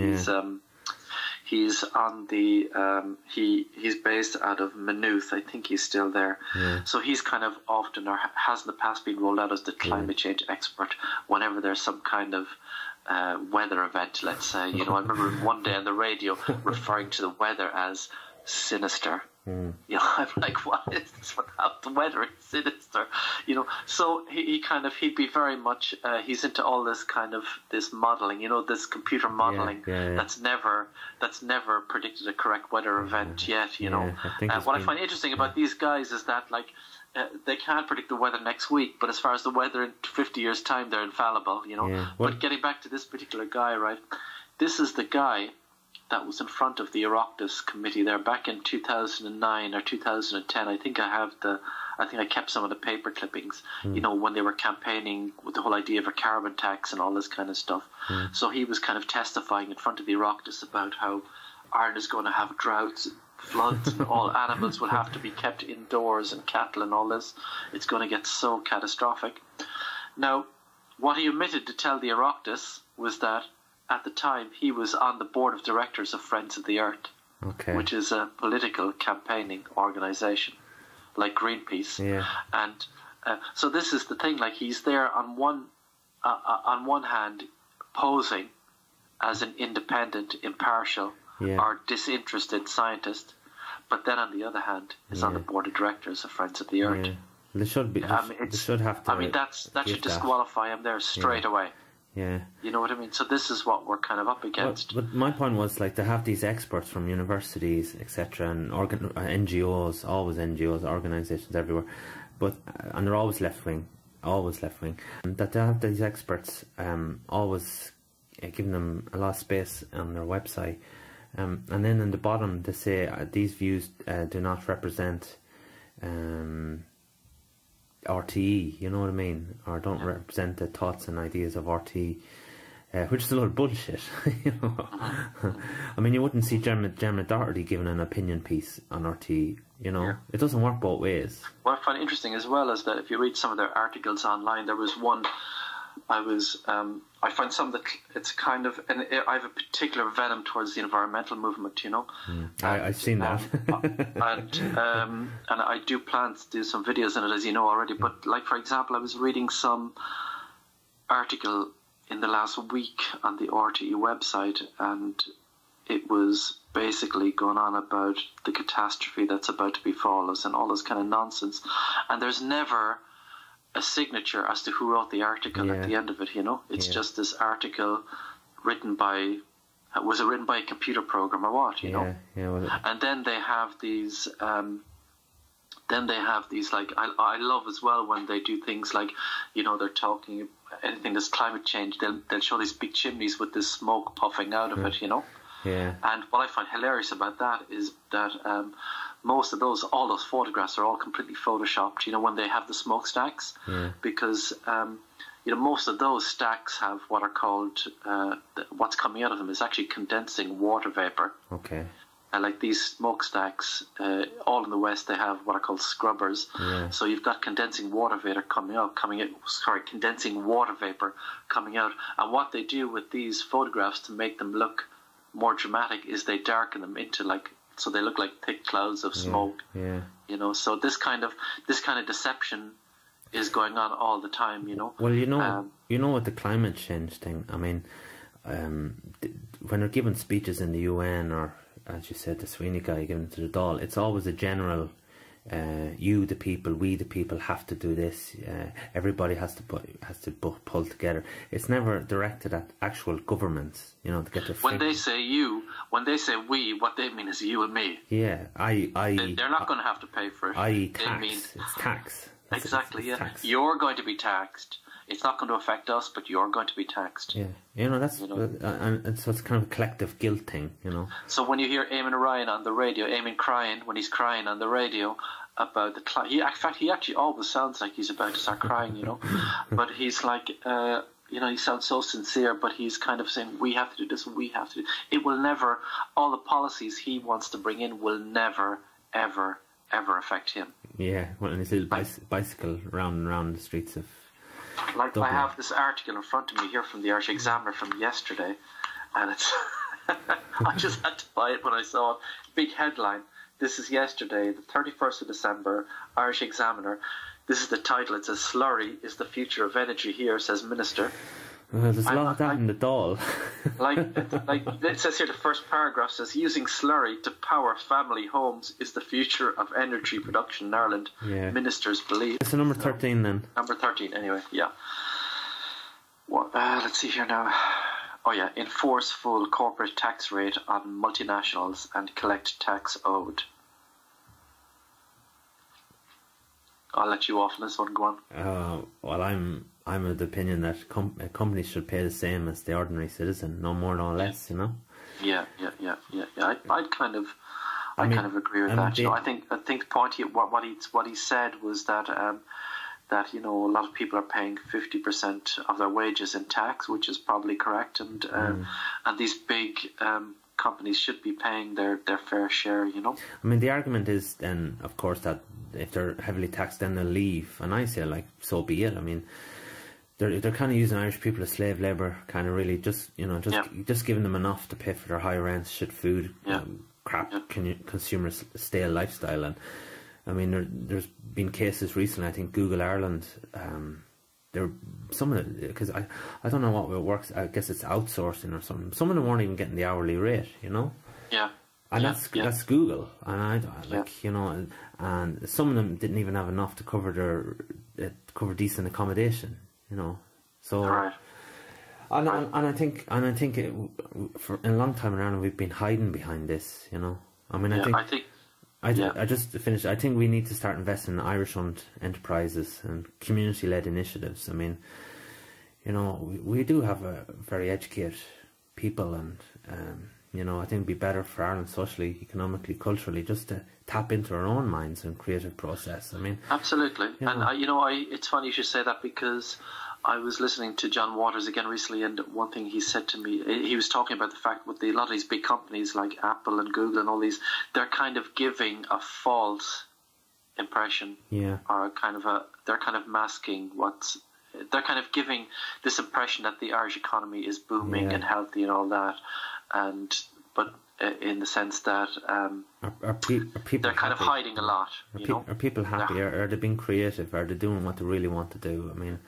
He's on the he's based out of Maynooth. I think he's still there. So he's kind of often, or has in the past, been rolled out as the climate change expert whenever there's some kind of weather event, let's say. I remember one day on the radio referring to the weather as sinister. I'm like, what is this without the weather? It's sinister, So he'd be very much he's into all this kind of this modelling, this computer modelling that's never predicted a correct weather event yet. What I find interesting about these guys is that, like, they can't predict the weather next week, but as far as the weather in 50 years' time, they're infallible. But getting back to this particular guy, right? This is the guy that was in front of the Oireachtas committee there back in 2009 or 2010. I think I kept some of the paper clippings, when they were campaigning with the whole idea of a carbon tax and all this kind of stuff. So he was kind of testifying in front of the Oireachtas about how Ireland is going to have droughts, floods, and all animals will have to be kept indoors, and cattle and all this. It's going to get so catastrophic. Now, what he omitted to tell the Oireachtas was that at the time he was on the board of directors of Friends of the Earth, which is a political campaigning organisation like Greenpeace. And so this is the thing, like, he's there on one hand posing as an independent, impartial or disinterested scientist, but then on the other hand is on the board of directors of Friends of the Earth. They should be. They should have to. I mean, that should disqualify him there straight away. Yeah. You know what I mean? So this is what we're kind of up against. But my point was, like, to have these experts from universities, etc., and NGOs, always NGOs, organisations everywhere, and they're always left wing, and that they have these experts always giving them a lot of space on their website, and then in the bottom they say these views do not represent RTE, you know what I mean, or don't represent the thoughts and ideas of RTE, which is a lot of bullshit. You know, I mean, you wouldn't see Gemma Doherty giving an opinion piece on RTE. You know, it doesn't work both ways. What I find interesting as well is that if you read some of their articles online, there was one. I find some that it's kind of, and I have a particular venom towards the environmental movement, you know. I've seen that. and I do plan to do some videos in it, as you know already. But like, for example, I was reading some article in the last week on the RTE website, and it was basically going on about the catastrophe that's about to befall us and all this kind of nonsense. And there's never a signature as to who wrote the article at the end of it, you know. It's just this article written by, was it written by a computer program or what, you know? And then they have these like, I love as well when they do things like, you know, they're talking anything that's climate change, they'll show these big chimneys with this smoke puffing out of it, you know. And what I find hilarious about that is that most of all those photographs are all completely photoshopped, you know, when they have the smokestacks, because you know, most of those stacks have what are called what's coming out of them is actually condensing water vapor. And like these smokestacks, all in the West, they have what are called scrubbers. So you've got condensing water vapor condensing water vapor coming out. And what they do with these photographs to make them look more dramatic is they darken them into like, so they look like thick clouds of smoke. You know, so this kind of deception is going on all the time, you know. Well, you know with the climate change thing, I mean, when they're giving speeches in the UN, or as you said, the Sweeney guy giving it to the Dáil, it's always a general, you the people, we the people have to do this, everybody has to pull together. It's never directed at actual governments, you know, to get their when they say you, when they say we, what they mean is you and me. They're not going to have to pay for it. It's tax. Exactly, tax. You're going to be taxed. It's not going to affect us, but you're going to be taxed. You know, that's, and so it's kind of a collective guilt thing, you know. So when you hear Eamon Ryan on the radio, Eamon crying, when he's crying on the radio about the climate, in fact, he actually always sounds like he's about to start crying, you know. But he's like, you know, he sounds so sincere, but he's kind of saying, we have to do this, we have to do. It will never, all the policies he wants to bring in will never, ever, ever affect him. Well, and his little bicycle round and round the streets of like Dublin. I have this article in front of me here from the Irish Examiner from yesterday, and it's I just had to buy it when I saw it. Big headline. This is yesterday, the 31st of December, Irish Examiner. This is the title. It says, "Slurry is the future of energy here," says Minister. Well, there's a lot of that in the Dáil. like it says here, the first paragraph says, "Using slurry to power family homes is the future of energy production in Ireland." Ministers believe. It's number 13 then. Number 13, anyway. What? Let's see here now. Oh yeah, enforce full corporate tax rate on multinationals and collect tax owed. I'll let you off on this one. Go on. Well, I'm of the opinion that companies should pay the same as the ordinary citizen, no more, no less. You know. Yeah. I'd kind of agree with that. You know, I think the point what he said was that that, you know, a lot of people are paying 50% of their wages in tax, which is probably correct, and these big companies should be paying their fair share, you know. I mean, the argument is then, of course, that if they're heavily taxed, then they'll leave, and I say, like, so be it. I mean, they're kind of using Irish people as slave labour, kind of really just giving them enough to pay for their high rents, shit food, crap, consumer stale lifestyle. And I mean, there's been cases recently. I think Google Ireland, some of it, because I don't know what it works. I guess it's outsourcing or something. Some of them weren't even getting the hourly rate, you know. And that's Google, and I like you know, and some of them didn't even have enough to cover cover decent accommodation, you know. So, and I think in a long time in Ireland we've been hiding behind this, you know. I mean, I just finished. I think we need to start investing in Irish-owned enterprises and community-led initiatives. I mean, you know, we do have a very educated people, and you know, I think it'd be better for Ireland socially, economically, culturally, just to tap into our own minds and creative process. I mean, absolutely. And you know, it's funny you should say that, because I was listening to John Waters again recently, and one thing he said to me, he was talking about the fact with a lot of these big companies like Apple and Google and all these, they're kind of giving a false impression, or they're kind of masking they're kind of giving this impression that the Irish economy is booming and healthy and all that, but in the sense that are people they're kind of hiding a lot. Are people happy? Are they being creative? Are they doing what they really want to do? I mean,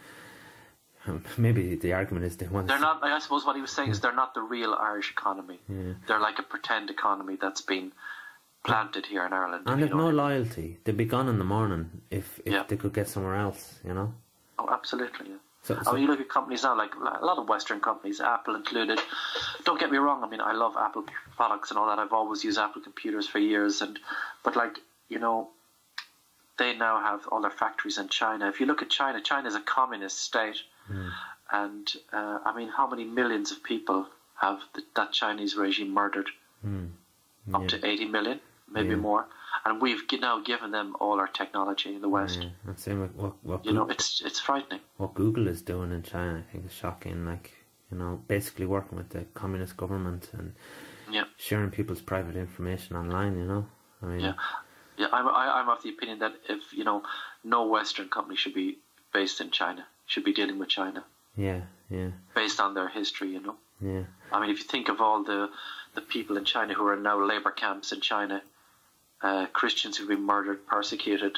maybe the argument is they're not. I suppose what he was saying is they're not the real Irish economy. They're like a pretend economy that's been planted here in Ireland. And they've no loyalty. They'd be gone in the morning if they could get somewhere else, you know. Oh, absolutely, yeah. I mean, you look at companies now, like a lot of Western companies, Apple included. Don't get me wrong. I mean, I love Apple products and all that. I've always used Apple computers for years, but like, you know, they now have all their factories in China. If you look at China, China is a communist state, and I mean, how many millions of people have that Chinese regime murdered? Up to 80 million, maybe more. And we've now given them all our technology in the West. And same with what you know, it's frightening. What Google is doing in China, I think, is shocking. Like, you know, basically working with the communist government and sharing people's private information online. You know, I mean, I'm of the opinion that if you know, no Western company should be based in China, should be dealing with China. Based on their history, you know. I mean, if you think of all the people in China who are now labor camps in China. Christians who've been murdered, persecuted.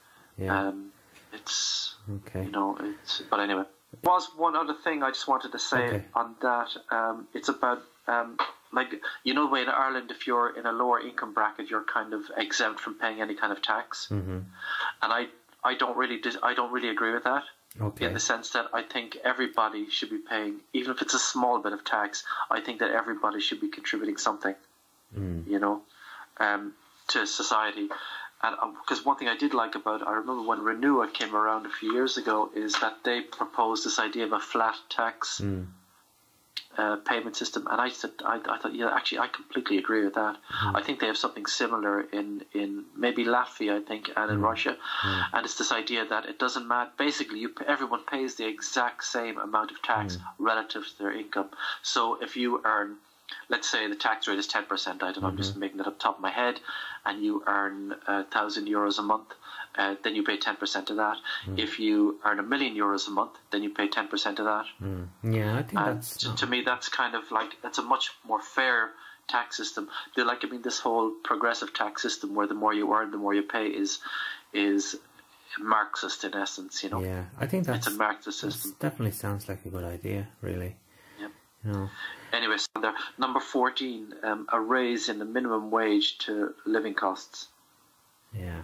It's you know, but anyway, was one other thing I just wanted to say on that. It's about like, you know, the way in Ireland, if you're in a lower income bracket, you're kind of exempt from paying any kind of tax, and I don't really agree with that. In the sense that I think everybody should be paying, even if it's a small bit of tax. I think that everybody should be contributing something, you know, to society. And because one thing I did like about, I remember when Renua came around a few years ago, is that they proposed this idea of a flat tax payment system, and I thought, yeah, actually, I completely agree with that. I think they have something similar in maybe Latvia, I think, and in Russia, and it's this idea that it doesn't matter. Basically, everyone pays the exact same amount of tax relative to their income. So if you earn, let's say the tax rate is 10%, I don't know, I'm just making that up top of my head, and you earn €1,000 a month, then you pay 10% of that. If you earn €1 million a month, then you pay 10% of that. Yeah, I think that's... To me, that's kind of like, that's a much more fair tax system. This whole progressive tax system where the more you earn, the more you pay is Marxist in essence, you know. Yeah, I think it's a Marxist system. Definitely sounds like a good idea, really. Yep. You know. Anyway, so there, number 14, a raise in the minimum wage to living costs. Yeah.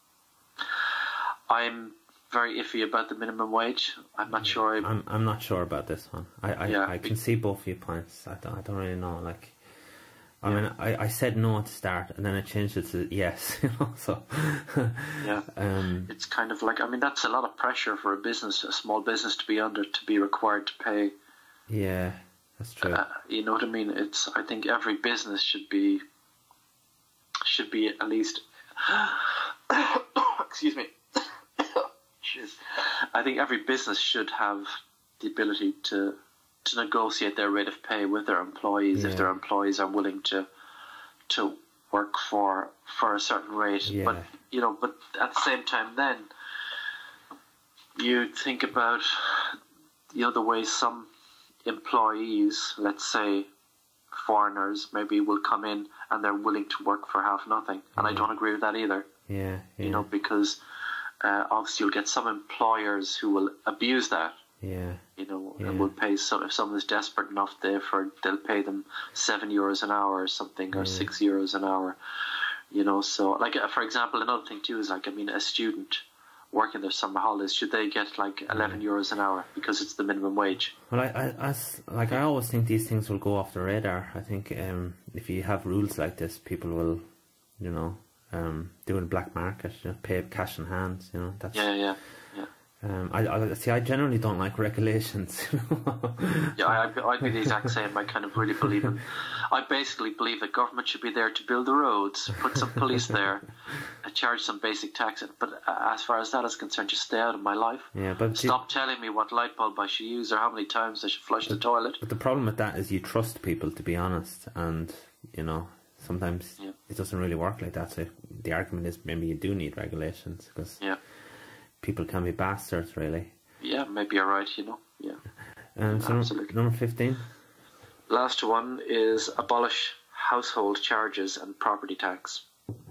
I'm very iffy about the minimum wage. I'm not sure. I'm not sure about this one. I can see both viewpoints. I don't really know. Like, I mean, I said no at the start, and then I changed it to yes. You know, so it's kind of like, I mean, that's a lot of pressure for a small business to be under, to be required to pay. Yeah, that's true. You know what I mean? I think every business should be at least. Excuse me. I think every business should have the ability to negotiate their rate of pay with their employees if their employees are willing to work for a certain rate. But but at the same time, then you think about the way some employees, let's say foreigners, maybe will come in and they're willing to work for half nothing, and I don't agree with that either. Yeah. Because obviously you'll get some employers who will abuse that. Yeah. You know, and will pay if someone is desperate enough, they'll pay them €7 an hour or something, or €6 an hour. You know, so like for example, another thing too is like, I mean, a student working their summer holidays, should they get like €11 an hour because it's the minimum wage? Well, I always think these things will go off the radar. I think if you have rules like this, people will, you know, do it in black market, you know, pay cash in hand. You know, that's I generally don't like regulations. Yeah, I'd be the exact same. I kind of really believe in. I basically believe that government should be there to build the roads, put some police there, and charge some basic tax. But as far as that is concerned, just stay out of my life. Yeah, but stop telling me what light bulb I should use or how many times I should flush the toilet. But the problem with that is you trust people, to be honest, and you know sometimes it doesn't really work like that. So the argument is maybe you do need regulations because people can be bastards, really. Yeah, maybe you're right, you know. Yeah. So absolutely. Number 15. Last one is abolish household charges and property tax.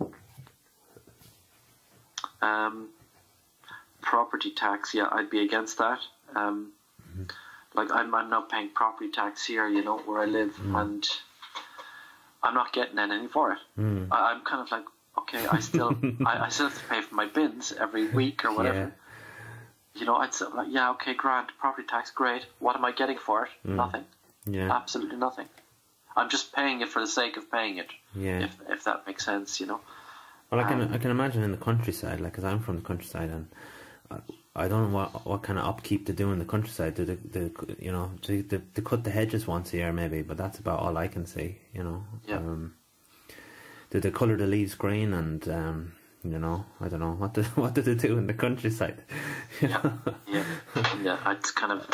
Property tax, yeah, I'd be against that. Like I'm not paying property tax here, you know, where I live, and I'm not getting anything for it. I'm kind of like, okay, I still have to pay for my bins every week or whatever. You know, I'd say like, yeah, okay, grand, property tax, great. What am I getting for it? Nothing. Yeah. Absolutely nothing. I'm just paying it for the sake of paying it. Yeah. If that makes sense, you know. Well, I can imagine in the countryside, like, because I'm from the countryside, and I don't know what kind of upkeep they do in the countryside. Do they you know, they cut the hedges once a year maybe, but that's about all I can see, you know. Yeah. Do they colour the leaves green and you know, I don't know what do they do in the countryside? Yeah. It's kind of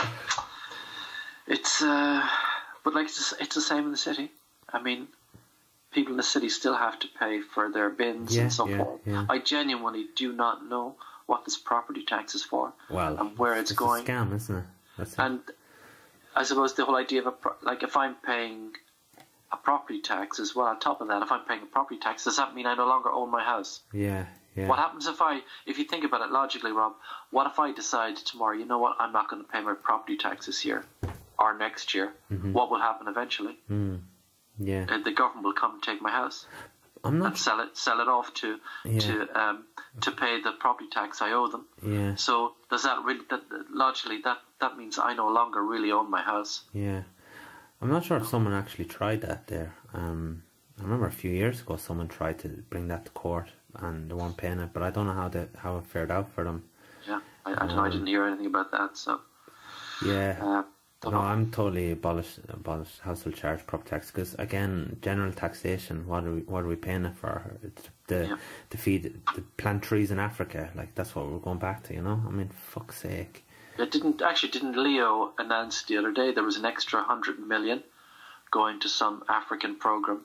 but like it's the same in the city. I mean, people in the city still have to pay for their bins and so forth. Yeah. I genuinely do not know what this property tax is for, well, and where it's going. A scam, isn't it? That's and I suppose the whole idea of like if I'm paying a property tax as well on top of that, if I'm paying a property tax, does that mean I no longer own my house? Yeah. What happens if you think about it logically, Rob, what if I decide tomorrow, you know what, I'm not going to pay my property tax this year or next year? What will happen eventually? Yeah. The government will come and take my house and sell it off to pay the property tax I owe them. Yeah. So does that really logically that means I no longer really own my house? Yeah. I'm not sure if someone actually tried that there. I remember a few years ago someone tried to bring that to court and they weren't paying it, but I don't know how it fared out for them. Yeah, I don't know. I didn't hear anything about that. So yeah, no, I'm totally abolish household charge, property tax, because again, general taxation. What are we paying it for? To plant trees in Africa. Like that's what we're going back to. You know, I mean, fuck's sake. Didn't Leo announce the other day there was an extra 100 million going to some African program?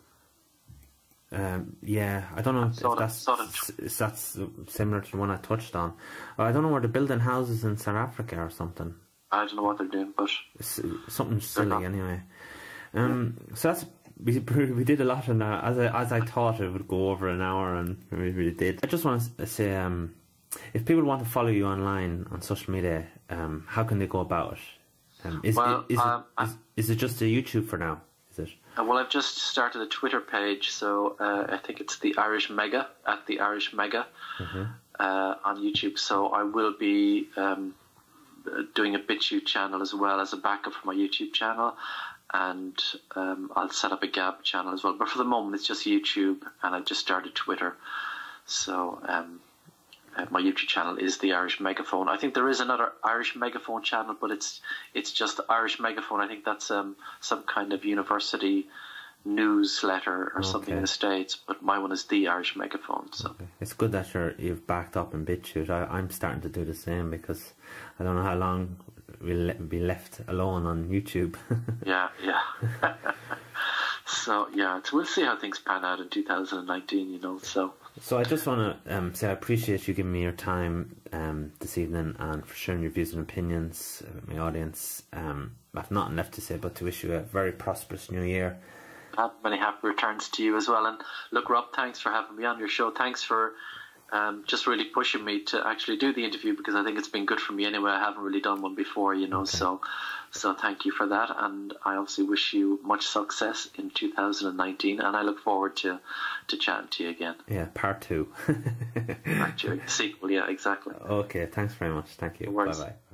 Yeah, I don't know if that's similar to the one I touched on. I don't know where they're building houses in South Africa or something. I don't know what they're doing, but it's something silly anyway. So that's we did a lot on that. As I thought it would go over an hour, and we really did. I just want to say, if people want to follow you online on social media, how can they go about it? Is it just a YouTube for now? Is it? Well, I've just started a Twitter page, so I think it's the Irish Mega at the Irish Mega on YouTube. So I will be doing a BitChute channel as well as a backup for my YouTube channel, and I'll set up a Gab channel as well. But for the moment, it's just YouTube, and I just started Twitter. So my YouTube channel is the Irish Megaphone. I think there is another Irish Megaphone channel, but it's just the Irish Megaphone. I think that's some kind of university newsletter or something in the States, but my one is the Irish Megaphone. So it's good that you've backed up in BitChute. I'm starting to do the same because I don't know how long we'll be left alone on YouTube. yeah. So we'll see how things pan out in 2019. You know, So I just want to say I appreciate you giving me your time this evening and for sharing your views and opinions with my audience. I've nothing left to say but to wish you a very prosperous new year. Many happy returns to you as well. And look, Rob, thanks for having me on your show. Thanks for just really pushing me to actually do the interview, because I think it's been good for me anyway. I haven't really done one before, you know, so thank you for that, and I obviously wish you much success in 2019, and I look forward to chatting to you again. Yeah, part 2. Part 2, sequel, yeah, exactly. Okay, thanks very much. Thank you. No worries. Bye-bye.